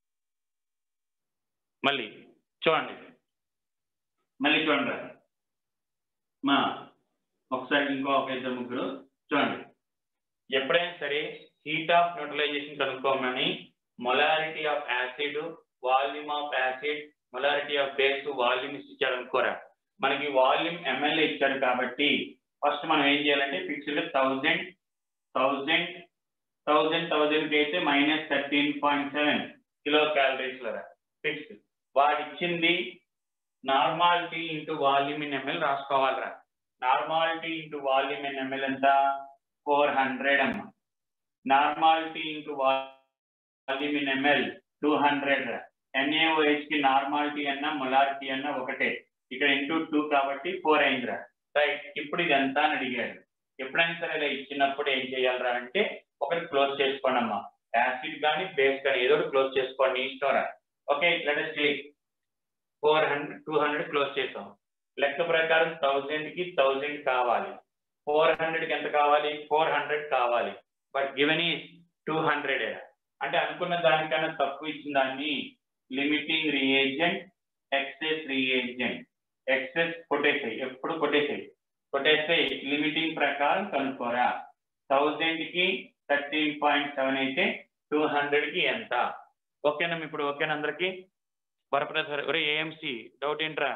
B: మళ్ళీ చూడండి, మళ్ళీ చూడండి మా ఒకసారి ఇంకో ఒక ఇద్దరు ముగ్గురు చూడండి. ఎప్పుడైనా సరే హీట్ ఆఫ్ న్యూట్రలైజేషన్ కనుక్కోమని molarity of acid, volume of acid, molarity of base, volume ఇచ్చాడు అనుకోరా. మనకి వాల్యూమ్ ఎంఎల్ఏ ఇచ్చాడు కాబట్టి ఫస్ట్ మనం ఏం చేయాలంటే fixed thousand thousand thousand thousand అయితే minus thirteen point seven kilo calories fixed. వాడు ఇచ్చింది normality into volume in ML రాసుకోవాలరా. Normality into volume in ML ఎంత? ఫోర్ హండ్రెడ్ అమ్మ. Normality into volume in ML two hundred. NAOH కి normality అన్న molarity అన్న ఒకటే, ఇక్కడ ఇంటూ టూ కాబట్టి ఫోర్ అయిందిరా. రైట్, ఇప్పుడు ఇది ఎంత అని అడిగాడు. ఎప్పుడైనా సరే ఇలా ఇచ్చినప్పుడు ఏం చేయాలరా అంటే ఒకటి క్లోజ్ చేసుకోండి అమ్మా. యాసిడ్ కానీ బేస్ కానీ ఏదో ఒకటి క్లోజ్ చేసుకోండి, ఇష్టం రా. Okay, let us click four hundred two hundred close చేసాం. లెక్క ప్రకారం థౌజండ్ కి థౌజండ్ కావాలి, ఫోర్ హండ్రెడ్ కి ఎంత కావాలి? ఫోర్ హండ్రెడ్ కావాలి, but given is two hundred. అంటే అనుకున్న దానికన్నా తక్కువ ఇచ్చిన దాన్ని limiting reagent, excess reagent. Excess కొట్టేసాయి, ఎప్పుడు కొట్టేసాయి కొట్టేస్తే లిమిటింగ్ ప్రకారం కనుక్కోరా. థౌజండ్ కి థర్టీన్ పాయింట్ సెవెన్ అయితే టూ హండ్రెడ్ కి ఎంత? ఓకేనా ఇప్పుడు? ఓకేనా అందరికి? వరప్రసాద్ ఒరే ఏఎంసి డౌట్ ఏంట్రా?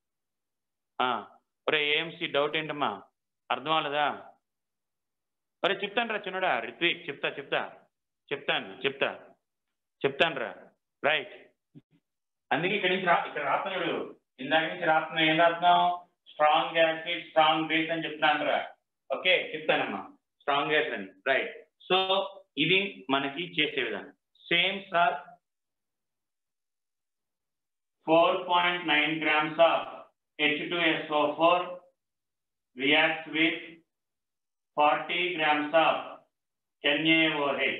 B: ఒరే ఏఎంసి డౌట్ ఏంటమ్మా? అర్థం అవ్వలేదా? ఒరే చెప్తాను రా చిన్నడా, రిత్విక్ చెప్తా చెప్తా చెప్తాను చెప్తా చెప్తాను రా. రైట్, అందుకే ఇక్కడి నుంచి రా, ఇక్కడ రాస్తున్నాడు ఇందాక నుంచి రాస్తున్నాం. ఏం రాస్తున్నాం? స్ట్రాంగ్ యాసిడ్, స్ట్రాంగ్ బేస్ అని చెప్తున్నాను రా. ఓకే, చెప్తానమ్మా స్ట్రాంగ్ యాసిడ్ అని. రైట్, సో ఇది మనకి చేసే విధానం same sir. Four point nine grams of H two S O four reacts with forty grams of N A O H.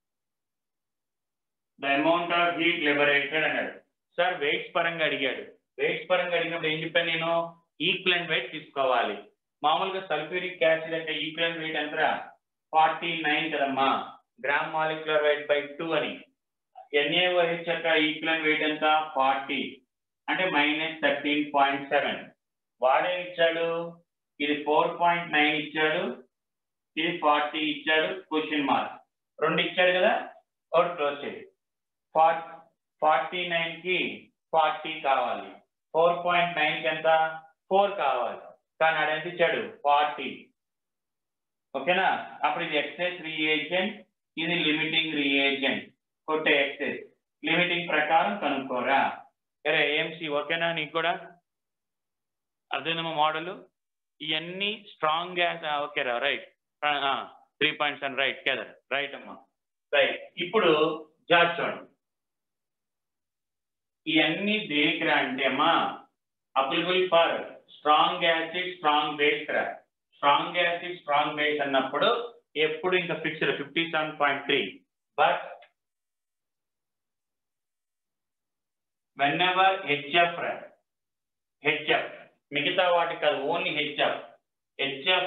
B: The amount of heat liberated అన్నాడు. Sir weights పరంగా అడిగాడు. Weights పరంగా అడిగినప్పుడు ఏం చెప్పాను నేను, ఈక్వలెంట్ వెయిట్ తీసుకోవాలి. మామూలుగా సల్ఫ్యూరిక్ యాసిడ్ యొక్క ఈక్వలెంట్ వెయిట్ ఎంత, ఫార్టీ నైన్ కదమ్మా, gram molecular weight by two అని. ఎన్ఏఓహెచ్ యొక్క ఈక్వలెంట్ వెయిట్ ఎంత, ఫార్టీ, అంటే మైనస్ థర్టీన్ పాయింట్ సెవెన్. వాడే ఇచ్చాడు, ఇది ఫోర్ పాయింట్ నైన్ ఇచ్చాడు, ఇది ఫార్టీ ఇచ్చాడు, క్వశ్చన్ మార్క్ రెండు ఇచ్చాడు కదా, ఒకటి క్లోజ్ చేయి. ఫార్టీ నైన్ కి ఫార్టీ కావాలి, ఫోర్ పాయింట్ నైన్ కి ఎంత, ఫోర్ కావాలి, కానీ ఆడ ఎంత ఇచ్చాడు, ఫార్టీ. ఓకేనా, అప్పుడు ఇది ఎక్సెస్ రియేజెంట్, ఇది లిమిటింగ్ రియేజెంట్. కొట్టే ఎక్సెస్ లిమిటింగ్ ప్రకారం కనుక్కోరా. సరే ఏఎంసీ ఓకేనా, నీకు కూడా అర్థమైందమ్మా మోడల్. ఇవన్నీ స్ట్రాంగ్ గ్యాస్ ఓకేరా, right, three point seven right కదా, రైట్ అమ్మా, రైట్. ఇప్పుడు జాబ్ చూడండి, ఇవన్నీ దేనికి రా అంటే అమ్మా, applicable for strong acid strong base రా. స్ట్రాంగ్ యాసిడ్ స్ట్రాంగ్ బేస్ అన్నప్పుడు ఎప్పుడు ఇంకా fixed fifty seven point three. But whenever H F రా, H F మిగతా వాటికి కాదు, only H F. H F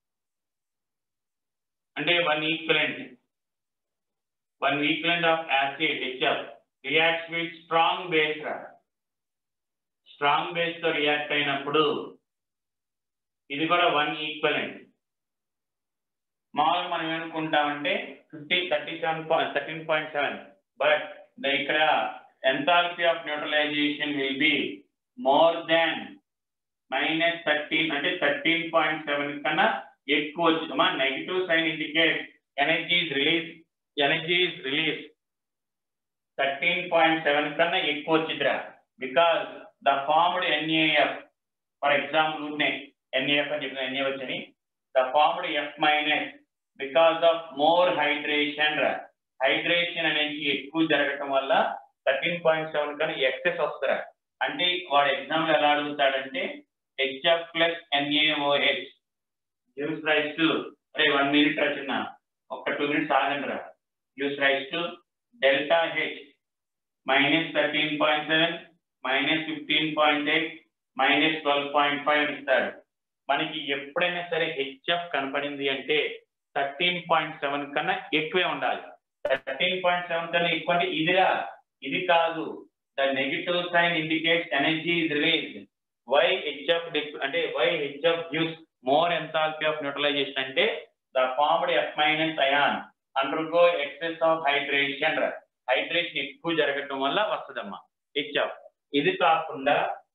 B: అంటే one equivalent one equivalent of acid H F reacts with strong base రా. Strong base తో రియాక్ట్ అయినప్పుడు ఇది కూడా వన్ ఈక్వలెంట్. మామూలుగా మనం ఏమనుకుంటామంటే fifty thirty seven point thirteen point seven, but ఇక్కడ enthalpy of neutralisation will be more than minus thirteen, అంటే థర్టీన్ పాయింట్ సెవెన్ కన్నా ఎక్కువ వచ్చిందమ్మా. Negative sign indicate energy is release, energy is release thirteen point seven కన్నా ఎక్కువ వచ్చిందిరా. Because the formed N A F, for example ఉన్నాయి N A F అని చెప్పిన ఎన్ఏ వచ్చని, the formed F minus because of more hydration రా. హైడ్రేషన్ అనేది ఎక్కువ జరగటం వల్ల థర్టీన్ పాయింట్ సెవెన్ కన్నా ఎక్సెస్ వస్తారా. అంటే వాడు ఎగ్జామ్ ఎలా అడుగుతాడంటే H F plus N A O H gives rise to, అరే వన్ మినిట్ రా చిన్న, ఒక టూ మినిట్స్ ఆగండి రా, gives rise to delta H minus thirteen point seven minus fifteen point eight minus twelve point five ఇస్తాడు. మనకి ఎప్పుడైనా సరే H F కనపడింది అంటే థర్టీన్ పాయింట్ సెవెన్ కన్నా ఎక్కువే ఉండాలి. థర్టీన్ పాయింట్ సెవెన్ కన్నా ఎక్కువ అంటే ఇదిరా, ఇది కాదు. The negative sign indicates energy is released. Why H F అంటే why H F gives more enthalpy of neutralisation అంటే the formed F minus ion undergo excess of hydration. Hydration ఎక్కువ జరగటం వల్ల వస్తుందమ్మా H F. ఇది కాకుండా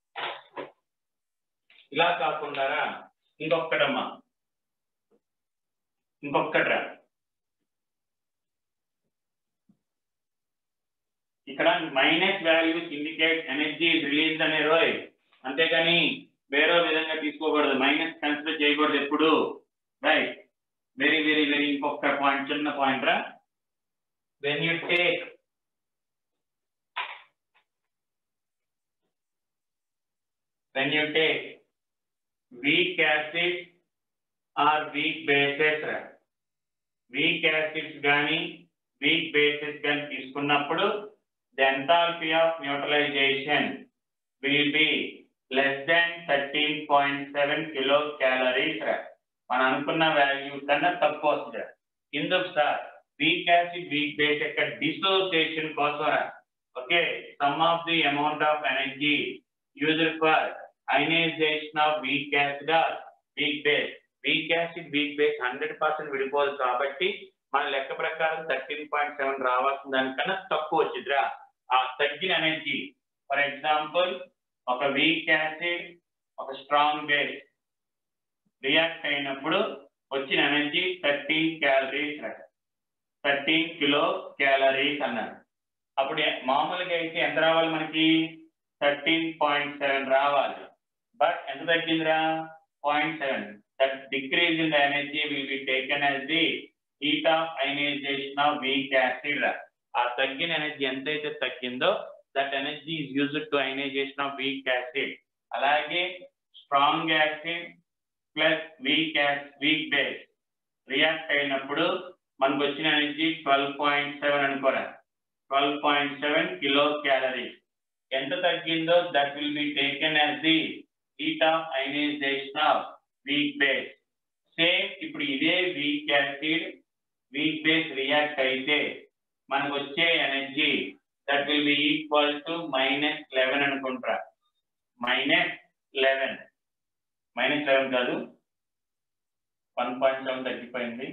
B: ఇలా కాకుండా ఇంకొకటమ్మా, ఇంకొకట్రా, ఇక్కడ minus values indicate energy release అనే రోయ్, అంతేగాని వేరే విధంగా తీసుకోకూడదు, మైనస్ కన్సిడర్ చేయకూడదు ఎప్పుడు, రైట్. వెరీ వెరీ వెరీ ఇంకొక పాయింట్, చిన్న పాయింట్ రా. When you take when you take weak acid or weak bases రా, వీక్ యాసిడ్స్ కానీ వీక్ బేసెస్ కానీ తీసుకున్నప్పుడు the enthalpy of neutralization will be less than thirteen point seven kilocalories. మనం అనుకున్న value కన్నా తక్కువ వస్తుంది. ఇందుకు sir weak acid weak base యొక్క డిసోసియేషన్ కోసం, okay, some of the amount of energy used for ionisation of weak acid or weak base. Weak acid weak base hundred percent విడిపోదు కాబట్టి మన లెక్క ప్రకారం థర్టీన్ పాయింట్ సెవెన్ రావాల్సిన దానికన్నా తక్కువ వచ్చిందిరా. ఆ తగ్గిన ఎనర్జీ, ఫర్ ఎగ్జాంపుల్ ఒక వీక్ యాసిడ్ ఒక స్ట్రాంగ్ బేస్ రియాక్ట్ అయినప్పుడు వచ్చిన energy thirteen calories, thirteen kilo calories అన్నారు. అప్పుడు మామూలుగా అయితే ఎంత రావాలి మనకి, థర్టీన్ పాయింట్ సెవెన్ రావాలి. బట్ ఎంత తగ్గిందిరా, point seven. That decrease in the energy will be taken as the heat of ionisation of weak acid. ఆ తగ్గిన ఎనర్జీ ఎంతైతే తగ్గిందో that energy is used to ionisation of weak acid. అలాగే strong acid plus weak weak base react అయినప్పుడు మనకు వచ్చిన energy twelve point seven అనుకోరా, twelve point seven kilo calories. ఎంత తగ్గిందో that will be taken as the heat of ionisation of weak base. Same ఇప్పుడు ఇదే weak acid weak base react అయితే మనకు వచ్చే energy that will be equal to minus eleven అనుకుంటా. Minus eleven minus eleven కాదు, one point seven తగ్గిపోయింది.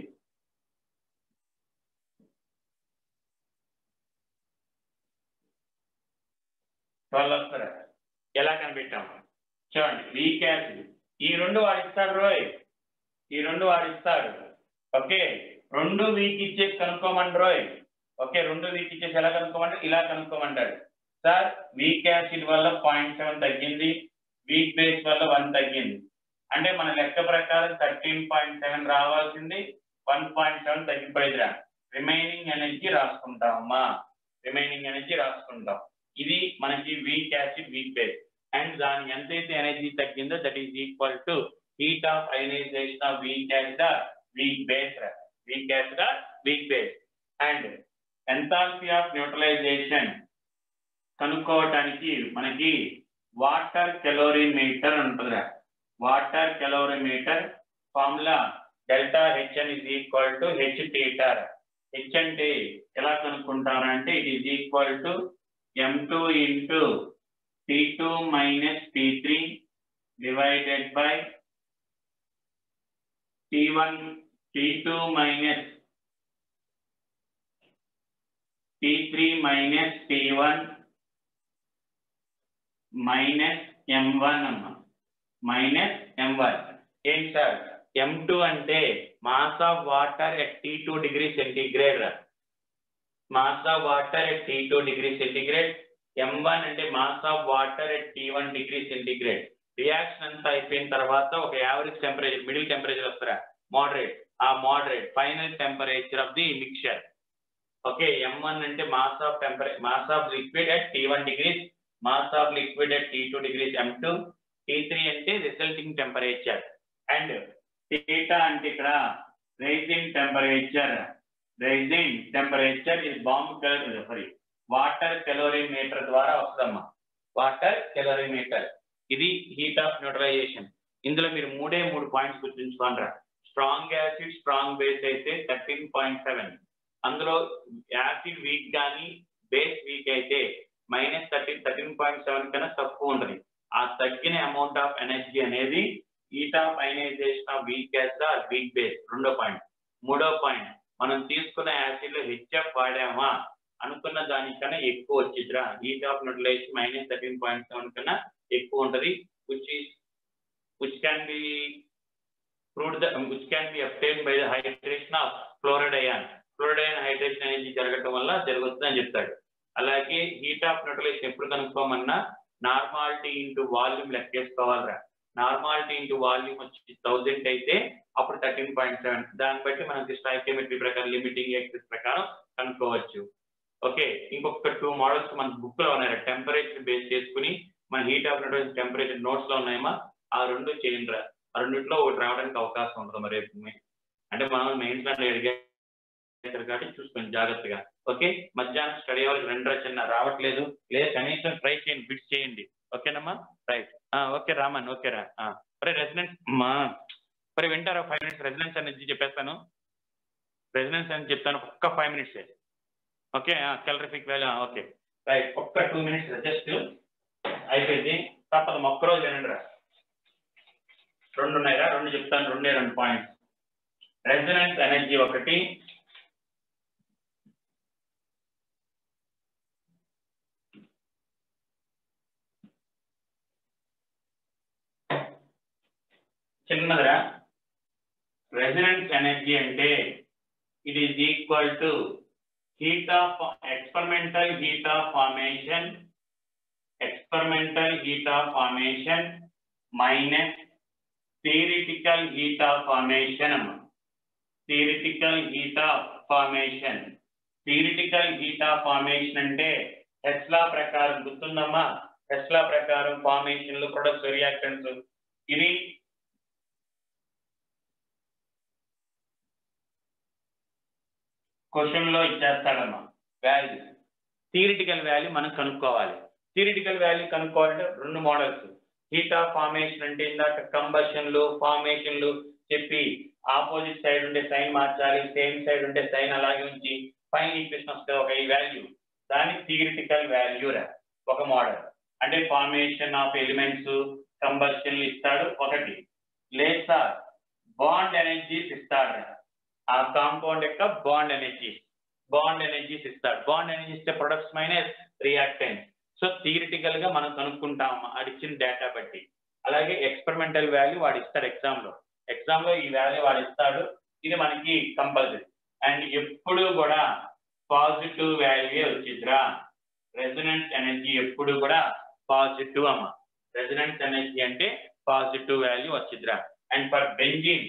B: Twelve వస్తారా? ఎలా కనిపెట్టాము చూడండి. వీక్ యాసిడ్ ఈ రెండు వాడిస్తాడు రోయ్, ఈ రెండు వాడిస్తాడు. ఓకే, రెండు వీక్ ఇచ్చేసి కనుక్కోమండి రోయ్. ఓకే, రెండు వీక్ ఇచ్చేసి ఎలా కనుక్కోమంటారు? ఇలా కనుక్కోమంటాడు. సార్ వీక్ యాసిడ్ వల్ల పాయింట్ సెవెన్ తగ్గింది, వీక్ బేస్ వల్ల వన్ తగ్గింది అంటే మన లెక్క ప్రకారం థర్టీన్ పాయింట్ సెవెన్ రావాల్సింది వన్ పాయింట్ సెవెన్ తగ్గిపోయిరా. రిమైనింగ్ ఎనర్జీ రాసుకుంటామమ్మా, రిమైనింగ్ ఎనర్జీ రాసుకుంటాం. ఇది మనకి weak acid weak base and దాని ఎంతైతే ఎనర్జీ తగ్గిందో that is equal to heat of ionisation of weak acid or weak base రా. Weak acid or weak base. And enthalpy of neutralisation కనుక్కోవటానికి మనకి water calorimeter ఉంటుందిరా. Water calorimeter formula delta H N is equal to H theta. H అంటే ఎలా కనుక్కుంటారంటే it is equal to M two into T two minus T three divided by T one T two minus T three minus T one minus M one అమ్మ, minus M one. ఏంటి sir? M two అంటే mass of water at T two degree centigrade. Mass of water at T two degree centigrade. M one అంటే mass of water at T one degree centigrade. Reaction అంతా అయిపోయిన తర్వాత ఒక average temperature, middle temperature వస్తారా, moderate. ఆ moderate final temperature of the mixture. Okay, M one అంటే mass of టెంపరే mass of liquid at T one degrees, mass of liquid at T two degrees M two. T three అంటే resulting temperature. And theta అంటే ఇక్కడ rising temperature. Rising temperature is bomb sorry water calorimeter ద్వారా వస్తుందమ్మా. Water calorimeter ఇది heat of neutralisation. ఇందులో మీరు మూడే మూడు పాయింట్స్ గుర్తుంచుకోండి. స్ట్రాంగ్ యాసిడ్ స్ట్రాంగ్ బేస్ అయితే థర్టీన్ పాయింట్ సెవెన్. అందులో యాసిడ్ వీక్ కానీ బేస్ వీక్ అయితే minus thirteen thirteen point seven కన్నా తక్కువ ఉంటుంది. ఆ తగ్గిన అమౌంట్ ఆఫ్ ఎనర్జీ అనేది heat of ionisation of weak acid or weak base. రెండో పాయింట్. మూడో పాయింట్, మనం తీసుకున్న యాసిడ్ లో హెచ్ఎఫ్ వాడామా అనుకున్న దానికన్నా ఎక్కువ వచ్చిద్రా. Heat of neutralisation minus thirteen point seven కన్నా ఎక్కువ ఉంటుంది. Which is which can be proved the which can be obtained by the hydration of fluoride ion. Fluoride ion hydration అనేది జరగటం వల్ల జరుగుతుంది అని చెప్తాడు. అలాగే హీట్ ఆఫ్ న్యూట్రలైజేషన్ ఎప్పుడు కనుక్కోమన్నా నార్మాలిటీ ఇంటూ వాల్యూమ్ లెక్కేసుకోవాలరా. నార్మాలిటీ ఇంటూ వాల్యూమ్ వచ్చి థౌజండ్ అయితే అప్పుడు థర్టీన్ పాయింట్ సెవెన్. దాన్ని బట్టి మనకి స్టాయికియోమెట్రీ ప్రకారం లిమిటింగ్ యాక్సిస్ ప్రకారం కనుక్కోవచ్చు. ఓకే, ఇంకొక టూ మోడల్స్ మన బుక్ లో ఉన్నాయి. టెంపరేచర్ బేస్ చేసుకుని మన heat of neutralisation temperature notes లో ఉన్నాయమ్మా. ఆ రెండు చేయండి రా. ఆ రెండిట్లో ఒకటి రావడానికి అవకాశం ఉంటుంది. మరి అంటే మనం మెయిన్స్ లో అడిగారు కాబట్టి చూసుకోండి జాగ్రత్తగా. ఓకే, మధ్యాహ్నం స్టడీ అవర్కి రెండు రచన రావట్లేదు లేదా కనీసం ట్రై చేయండి, బిట్స్ చేయండి. ఓకేనమ్మా, రైట్. ఓకే రామన్, ఓకే రా. మరి రెసిడెన్స్ మా మరి వింటారా? ఫైవ్ మినిట్స్ రెసిడెన్స్ అనేది చెప్పేస్తాను. రెసిడెన్స్ అని చెప్తాను, ఒక్క five minutes. Okay, calorific value. Okay right, ఒక్క టూ మినిట్స్ జస్ట్ అయిపోయింది. తప్పదు ఒక్క రోజు వినండి రా. రెండు ఉన్నాయిరా, రెండు చెప్తాను, రెండే రెండు పాయింట్స్. రెసిడెన్స్ ఎనర్జీ ఒకటి, చిన్నదిరా. రెసిడెన్స్ ఎనర్జీ అంటే it is equal to heat of experimental heat of formation experimental heat of formation minus theoretical heat of formation అమ్మ. Theoretical heat of formation theoretical heat of formation అంటే Hess law ప్రకారం గుర్తుందమ్మా. Hess law ప్రకారం formation లో products reactants ఇది question లో ఇచ్చేస్తాడమ్మా. Value theoretical value మనం కనుక్కోవాలి. థియరిటికల్ వాల్యూ కనుక్కోవాలంటే రెండు మోడల్స్. హీట్ ఆఫ్ ఫార్మేషన్ అంటే ఇందాక కంబషన్లు ఫార్మేషన్లు చెప్పి ఆపోజిట్ సైడ్ ఉండే సైన్ మార్చాలి, సేమ్ సైడ్ ఉండే సైన్ అలాగే ఉంచి పైన ఈక్వేషన్ వస్తే ఒక ఈ వాల్యూ, దాని థియరిటికల్ వాల్యూ రా ఒక మోడల్. అంటే ఫార్మేషన్ ఆఫ్ ఎలిమెంట్స్ కంబషన్లు ఇస్తాడు ఒకటి, లేదా బాండ్ ఎనర్జీస్ ఇస్తాడు, ఆ కాంపౌండ్ యొక్క బాండ్ ఎనర్జీస్ బాండ్ ఎనర్జీస్ ఇస్తాడు. బాండ్ ఎనర్జీ ఇస్తే products minus reactants. So theoretical గా మనం కనుక్కుంటాం అది ఇచ్చిన డేటా బట్టి. అలాగే ఎక్స్పెరిమెంటల్ వాల్యూ వాడు ఇస్తాడు ఎగ్జామ్ లో ఎగ్జామ్ లో ఈ వాల్యూ వాడు ఇస్తాడు, ఇది మనకి కంపల్సరీ. అండ్ ఎప్పుడు కూడా పాజిటివ్ వాల్యూ వచ్చిద్రా. రెజొనెన్స్ ఎనర్జీ ఎప్పుడు కూడా పాజిటివ్ అమ్మ. రెజొనెన్స్ ఎనర్జీ అంటే పాజిటివ్ వాల్యూ వచ్చిద్రా. And for benzene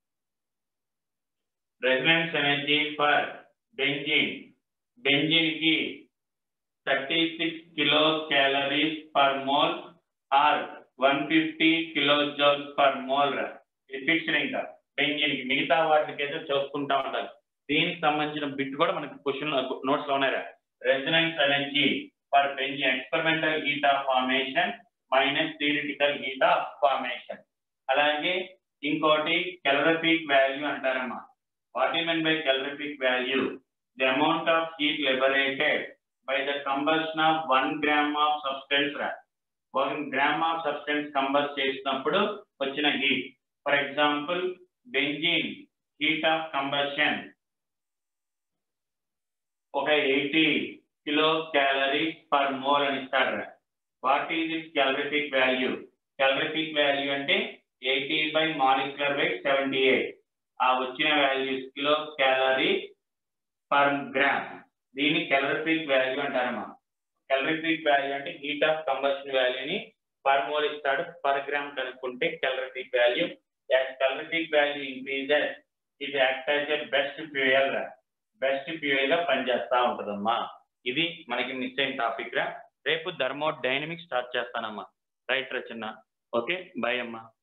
B: resonance energy for benzene benzene కి thirty six kilo calories per mole or one fifty kilo joules per mole రా. ఇది ఫిక్స్డ్. ఇంకా బెంజీన్ కి మిగతా వాటికి అయితే చూసుకుంటా ఉండాలి. దీనికి సంబంధించిన బిట్ కూడా మనకి క్వశ్చన్ నోట్స్ లో ఉన్నారా. Resonance energy for benzene experimental heat of formation minus theoretical heat of formation. అలాగే ఇంకోటి calorific value అంటారమ్మా. What do you mean by calorific value? The amount of heat liberated by the combustion of one gram of substance. one gram of substance combust చేసినప్పుడు వచ్చిన heat. For example, benzene heat of combustion ఒక eighty kilo calories per mole అని ఇస్తాడు. What is it calorific value? calorific value అంటే eighty by molecular weight seventy eight. ఆ వచ్చిన values kilo calorie per gram. దీన్ని calorific value అంటారమ్మా. calorific value అంటే heat of combustion వాల్యూని పర్ మోల్ ఇస్తాడు, పర్ గ్రామ్ కనుక్కుంటే calorific value. calorific value increases ఇది act as a best fuel రా. బెస్ట్ ఫ్యూయల్ గా పనిచేస్తా ఉంటుందమ్మా. ఇది మనకి మిస్ అయిన టాపిక్ రా. రేపు థర్మోడైనమిక్స్ స్టార్ట్ చేస్తానమ్మా. రైట్ రా చిన్న. ఓకే, బాయ్ అమ్మా.